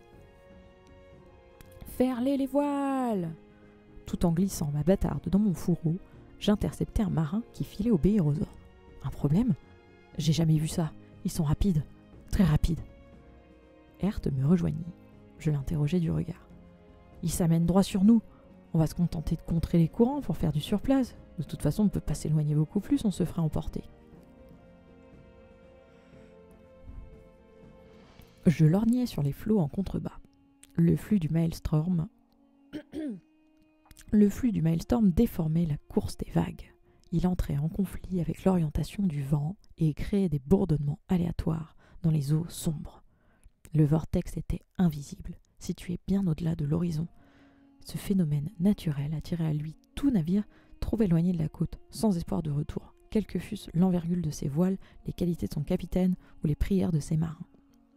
« Ferlez les voiles !» Tout en glissant ma bâtarde dans mon fourreau, j'interceptai un marin qui filait obéir aux ordres. Un problème ? J'ai jamais vu ça. Ils sont rapides, très rapides. Herth me rejoignit. Je l'interrogeai du regard. Ils s'amènent droit sur nous. On va se contenter de contrer les courants pour faire du surplace. De toute façon, on ne peut pas s'éloigner beaucoup plus, on se ferait emporter. Je lorgnais sur les flots en contrebas. Le flux du Maelstrom... Le flux du Maelstrom déformait la course des vagues. Il entrait en conflit avec l'orientation du vent et créait des bourdonnements aléatoires dans les eaux sombres. Le vortex était invisible, situé bien au-delà de l'horizon. Ce phénomène naturel attirait à lui tout navire trop éloigné de la côte, sans espoir de retour, quelle que fût l'envergure de ses voiles, les qualités de son capitaine ou les prières de ses marins.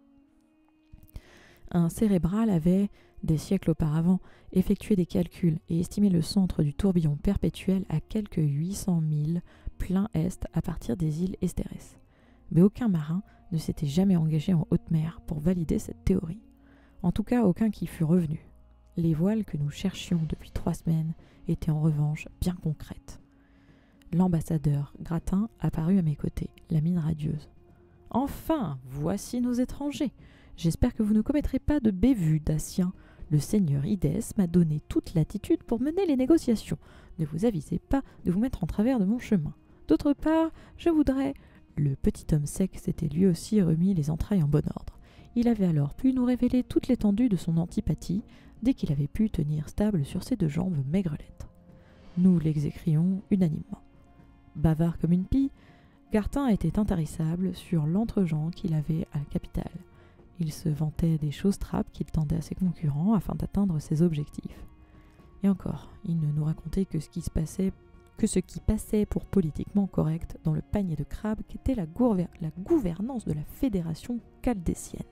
Un cérébral avait, des siècles auparavant, effectué des calculs et estimé le centre du tourbillon perpétuel à quelques huit cents milles plein est à partir des îles Esterès. Mais aucun marin ne s'était jamais engagé en haute mer pour valider cette théorie. En tout cas, aucun qui fût revenu. Les voiles que nous cherchions depuis trois semaines étaient en revanche bien concrètes. L'ambassadeur Gratin apparut à mes côtés, la mine radieuse. « Enfin, voici nos étrangers. J'espère que vous ne commettrez pas de bévues, Daciens. Le seigneur Idès m'a donné toute latitude pour mener les négociations. Ne vous avisez pas de vous mettre en travers de mon chemin. D'autre part, je voudrais... » Le petit homme sec s'était lui aussi remis les entrailles en bon ordre. Il avait alors pu nous révéler toute l'étendue de son antipathie, dès qu'il avait pu tenir stable sur ses deux jambes maigrelettes. Nous l'exécrions unanimement. Bavard comme une pie, Gartin était intarissable sur l'entre-gens qu'il avait à la capitale. Il se vantait des choses trappes qu'il tendait à ses concurrents afin d'atteindre ses objectifs. Et encore, il ne nous racontait que ce qui se passait, que ce qui passait pour politiquement correct dans le panier de crabes qu'était la, gouver- la gouvernance de la fédération chaldécienne.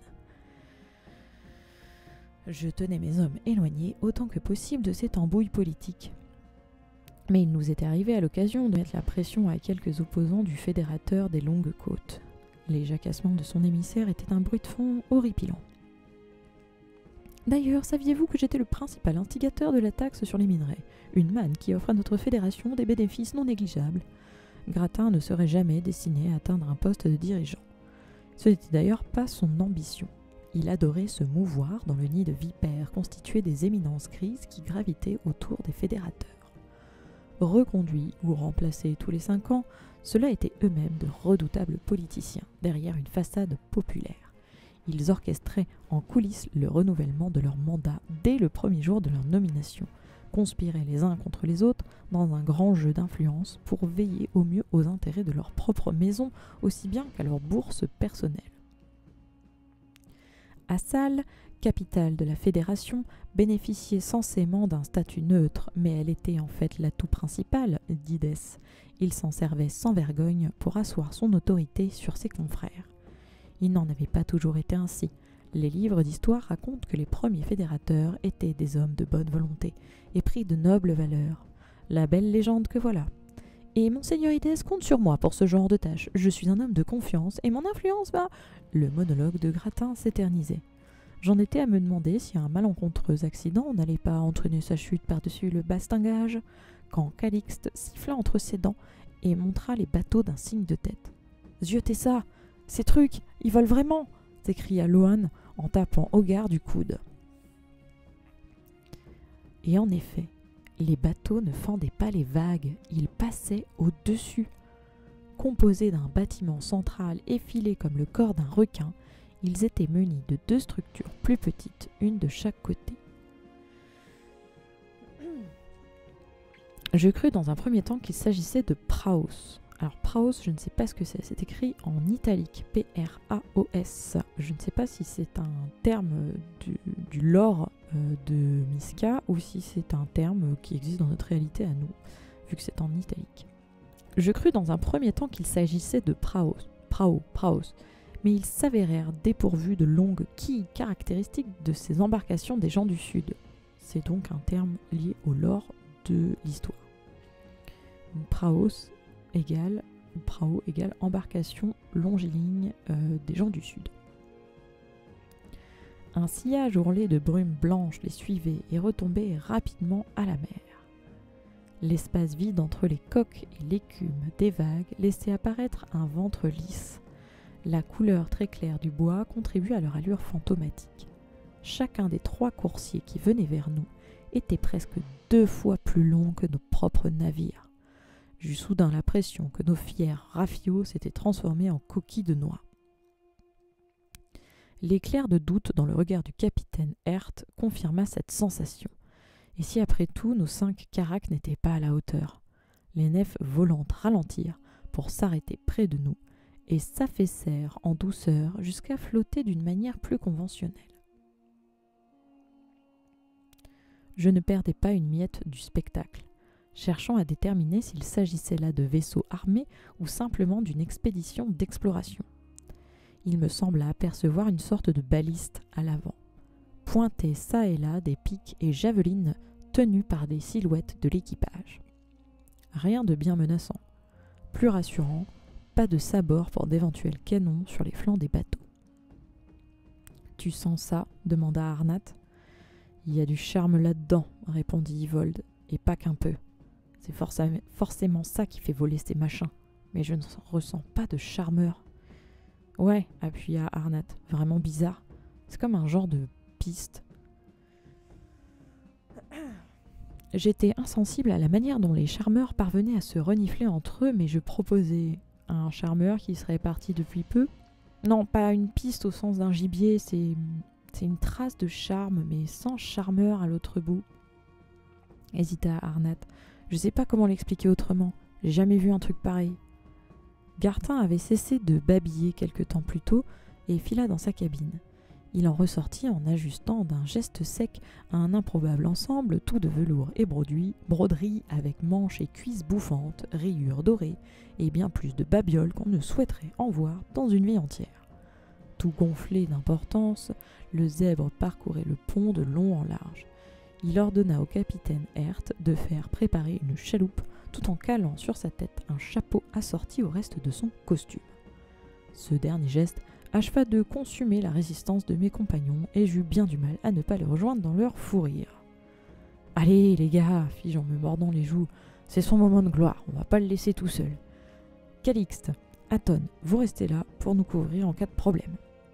Je tenais mes hommes éloignés autant que possible de ces tambouilles politiques. Mais il nous était arrivé à l'occasion de mettre la pression à quelques opposants du fédérateur des longues côtes. Les jacassements de son émissaire étaient un bruit de fond horripilant. D'ailleurs, saviez-vous que j'étais le principal instigateur de la taxe sur les minerais, une manne qui offre à notre fédération des bénéfices non négligeables. Gratin ne serait jamais destiné à atteindre un poste de dirigeant. Ce n'était d'ailleurs pas son ambition. Il adorait se mouvoir dans le nid de vipères constitué des éminences grises qui gravitaient autour des fédérateurs. Reconduits ou remplacés tous les cinq ans, ceux-là étaient eux-mêmes de redoutables politiciens derrière une façade populaire. Ils orchestraient en coulisses le renouvellement de leur mandat dès le premier jour de leur nomination, conspiraient les uns contre les autres dans un grand jeu d'influence pour veiller au mieux aux intérêts de leur propre maison aussi bien qu'à leur bourse personnelle. Assal, capitale de la fédération, bénéficiait censément d'un statut neutre, mais elle était en fait l'atout principal d'Idès. Il s'en servait sans vergogne pour asseoir son autorité sur ses confrères. Il n'en avait pas toujours été ainsi. Les livres d'histoire racontent que les premiers fédérateurs étaient des hommes de bonne volonté, épris de nobles valeurs. La belle légende que voilà. Et Monseigneur Idès compte sur moi pour ce genre de tâche. Je suis un homme de confiance et mon influence va... Le monologue de Gratin s'éternisait. J'en étais à me demander si un malencontreux accident n'allait pas entraîner sa chute par-dessus le bastingage, quand Calixte siffla entre ses dents et montra les bateaux d'un signe de tête. « Ziottez ça! Ces trucs, ils volent vraiment !» s'écria Loan en tapant Hogar du coude. Et en effet, les bateaux ne fendaient pas les vagues, ils passaient au-dessus. Composés d'un bâtiment central effilé comme le corps d'un requin, ils étaient munis de deux structures plus petites, une de chaque côté. Je crus dans un premier temps qu'il s'agissait de praos. Alors praos, je ne sais pas ce que c'est, c'est écrit en italique, P R A O S. Je ne sais pas si c'est un terme du, du lore euh, de Miska ou si c'est un terme qui existe dans notre réalité à nous, vu que c'est en italique. Je crus dans un premier temps qu'il s'agissait de praos, prao, praos, mais ils s'avérèrent dépourvus de longues quilles caractéristiques de ces embarcations des gens du Sud. C'est donc un terme lié au lore de l'histoire. Donc, praos égale, prao égale embarcation longiligne euh, des gens du Sud. Un sillage ourlé de brume blanche les suivait et retombait rapidement à la mer. L'espace vide entre les coques et l'écume des vagues laissait apparaître un ventre lisse. La couleur très claire du bois contribuait à leur allure fantomatique. Chacun des trois coursiers qui venaient vers nous était presque deux fois plus long que nos propres navires. J'eus soudain l'impression que nos fiers rafiots s'étaient transformés en coquilles de noix. L'éclair de doute dans le regard du capitaine Hert confirma cette sensation. Et si après tout nos cinq caracs n'étaient pas à la hauteur? Les nefs volantes ralentirent pour s'arrêter près de nous et s'affaissèrent en douceur jusqu'à flotter d'une manière plus conventionnelle. Je ne perdais pas une miette du spectacle, cherchant à déterminer s'il s'agissait là de vaisseaux armés ou simplement d'une expédition d'exploration. Il me sembla apercevoir une sorte de baliste à l'avant, pointaient çà et là des pics et javelines tenues par des silhouettes de l'équipage. Rien de bien menaçant. Plus rassurant, pas de sabords pour d'éventuels canons sur les flancs des bateaux. « Tu sens ça ?» demanda Arnat. « Il y a du charme là-dedans, » répondit Ivold, « et pas qu'un peu. C'est forcément ça qui fait voler ces machins, mais je ne ressens pas de charmeur. »« Ouais, » appuya Arnat, « vraiment bizarre. C'est comme un genre de piste. » J'étais insensible à la manière dont les charmeurs parvenaient à se renifler entre eux, mais je proposais un charmeur qui serait parti depuis peu. Non, pas une piste au sens d'un gibier, c'est, c'est une trace de charme, mais sans charmeur à l'autre bout. Hésita Arnat. Je sais pas comment l'expliquer autrement, j'ai jamais vu un truc pareil. Gartin avait cessé de babiller quelque temps plus tôt et fila dans sa cabine. Il en ressortit en ajustant d'un geste sec un improbable ensemble tout de velours et broderie, broderie avec manches et cuisses bouffantes, rayures dorées et bien plus de babioles qu'on ne souhaiterait en voir dans une vie entière. Tout gonflé d'importance, le zèbre parcourait le pont de long en large. Il ordonna au capitaine Hert de faire préparer une chaloupe tout en calant sur sa tête un chapeau assorti au reste de son costume. Ce dernier geste acheva de consumer la résistance de mes compagnons et j'eus bien du mal à ne pas les rejoindre dans leur fou rire. « Allez les gars, fis-je en me mordant les joues, c'est son moment de gloire, on va pas le laisser tout seul. Calixte, Aton, vous restez là pour nous couvrir en cas de problème. »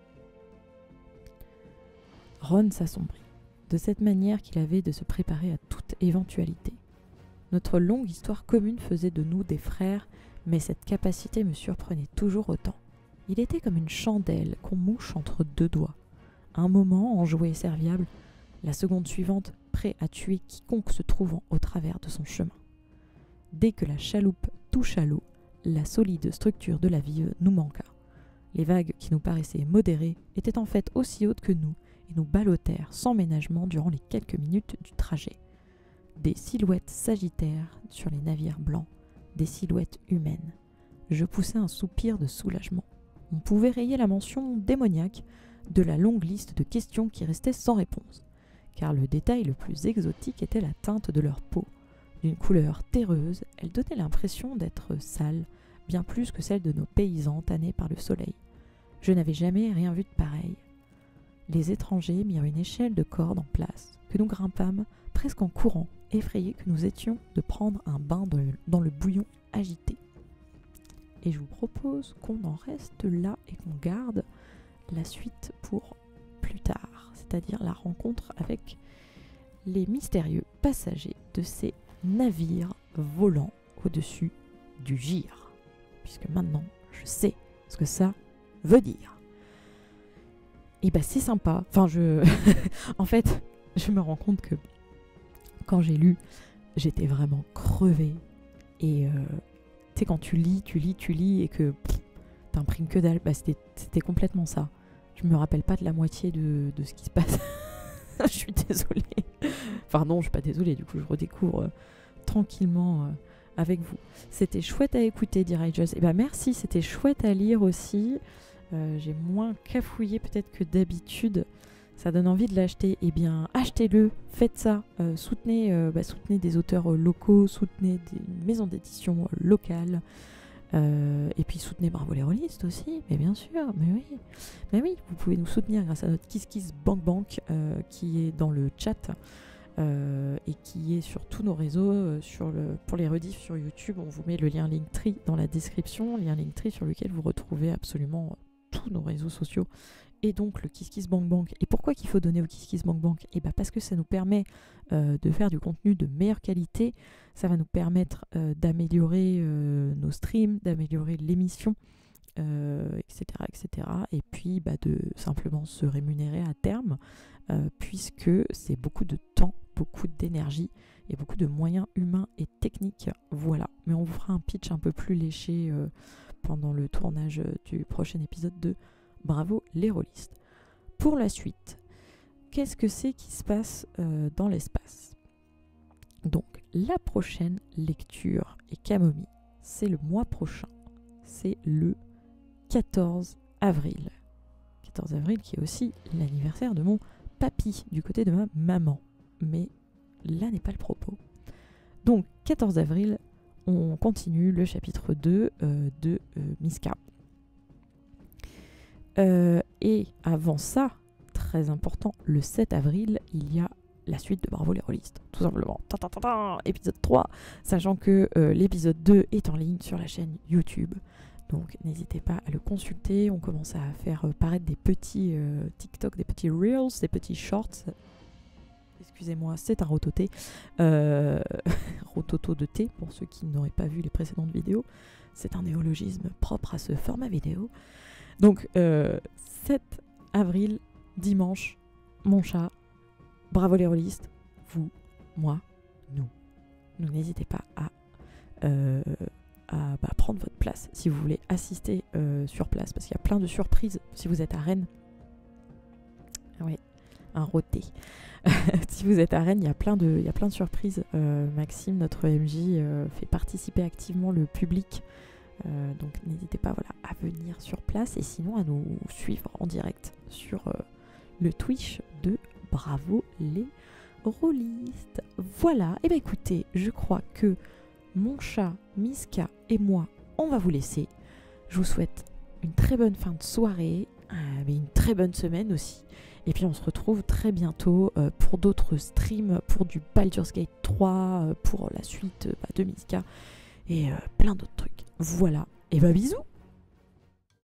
Ron s'assombrit, de cette manière qu'il avait de se préparer à toute éventualité. Notre longue histoire commune faisait de nous des frères, mais cette capacité me surprenait toujours autant. Il était comme une chandelle qu'on mouche entre deux doigts. Un moment enjoué et serviable, la seconde suivante prêt à tuer quiconque se trouvant au travers de son chemin. Dès que la chaloupe toucha l'eau, la solide structure de la vive nous manqua. Les vagues qui nous paraissaient modérées étaient en fait aussi hautes que nous et nous ballottèrent sans ménagement durant les quelques minutes du trajet. Des silhouettes s'agitèrent sur les navires blancs, des silhouettes humaines. Je poussai un soupir de soulagement. On pouvait rayer la mention démoniaque de la longue liste de questions qui restaient sans réponse, car le détail le plus exotique était la teinte de leur peau. D'une couleur terreuse, elle donnait l'impression d'être sale, bien plus que celle de nos paysans tannés par le soleil. Je n'avais jamais rien vu de pareil. Les étrangers mirent une échelle de corde en place, que nous grimpâmes presque en courant, effrayés que nous étions de prendre un bain dans le, dans le bouillon agité. Et je vous propose qu'on en reste là et qu'on garde la suite pour plus tard, c'est-à-dire la rencontre avec les mystérieux passagers de ces navires volants au-dessus du Gyre, puisque maintenant je sais ce que ça veut dire. Et bah c'est sympa, enfin je... en fait, je me rends compte que quand j'ai lu j'étais vraiment crevée. Et euh, tu sais, quand tu lis, tu lis, tu lis et que pff, t'imprimes que dalle, bah, c'était, c'était complètement ça. Je me rappelle pas de la moitié de, de ce qui se passe. Je suis désolée. Enfin non, je suis pas désolée, du coup je redécouvre euh, tranquillement euh, avec vous. C'était chouette à écouter, dirait Just. Et bah merci, c'était chouette à lire aussi. Euh, j'ai moins cafouillé peut-être que d'habitude. Ça donne envie de l'acheter. Eh bien, achetez-le, faites ça. Euh, soutenez, euh, bah, soutenez des auteurs euh, locaux, soutenez des maisons d'édition euh, locales. Euh, et puis soutenez Bravo les rôlistes aussi, mais bien sûr, mais oui, mais oui, vous pouvez nous soutenir grâce à notre KissKissBankBank euh, qui est dans le chat euh, et qui est sur tous nos réseaux. Euh, sur le, pour les rediffs sur YouTube, on vous met le lien Linktree dans la description, lien Linktree sur lequel vous retrouvez absolument tous nos réseaux sociaux et donc le KissKissBankBank. Et pourquoi qu'il faut donner au KissKissBankBank ? Et bah parce que ça nous permet euh, de faire du contenu de meilleure qualité. Ça va nous permettre euh, d'améliorer euh, nos streams, d'améliorer l'émission, euh, et cetera, et cetera. Et puis bah, de simplement se rémunérer à terme, euh, puisque c'est beaucoup de temps, beaucoup d'énergie et beaucoup de moyens humains et techniques. Voilà. Mais on vous fera un pitch un peu plus léché euh, pendant le tournage du prochain épisode de Bravo les rôlistes. Pour la suite, qu'est-ce que c'est qui se passe euh, dans l'espace ? Donc, la prochaine lecture et camomille, c'est le mois prochain. C'est le quatorze avril. quatorze avril qui est aussi l'anniversaire de mon papy, du côté de ma maman. Mais là n'est pas le propos. Donc, quatorze avril, on continue le chapitre deux euh, de euh, Miska. Euh, et avant ça, très important, le sept avril, il y a la suite de Bravo les rôlistes, tout simplement. Ta -ta -ta -ta, épisode trois, sachant que euh, l'épisode deux est en ligne sur la chaîne YouTube. Donc n'hésitez pas à le consulter. On commence à faire euh, paraître des petits euh, TikTok, des petits Reels, des petits Shorts. Excusez-moi, c'est un rototé. Euh, rototo de thé, pour ceux qui n'auraient pas vu les précédentes vidéos. C'est un néologisme propre à ce format vidéo. Donc, euh, sept avril, dimanche, mon chat, Bravo les rôlistes, vous, moi, nous. Donc, n'hésitez pas à, euh, à bah, prendre votre place si vous voulez assister euh, sur place, parce qu'il y a plein de surprises si vous êtes à Rennes. Ah oui, un roté. Si vous êtes à Rennes, il y a plein de, il y a plein de surprises. Euh, Maxime, notre M J, euh, fait participer activement le public. Euh, donc n'hésitez pas voilà, à venir sur place et sinon à nous suivre en direct sur euh, le Twitch de Bravo les rôlistes. Voilà, et bien écoutez, je crois que mon chat, Miska et moi, on va vous laisser. Je vous souhaite une très bonne fin de soirée, euh, mais une très bonne semaine aussi. Et puis on se retrouve très bientôt euh, pour d'autres streams, pour du Baldur's Gate trois, euh, pour la suite euh, bah, de Miska et euh, plein d'autres trucs. Voilà, et bah bisous.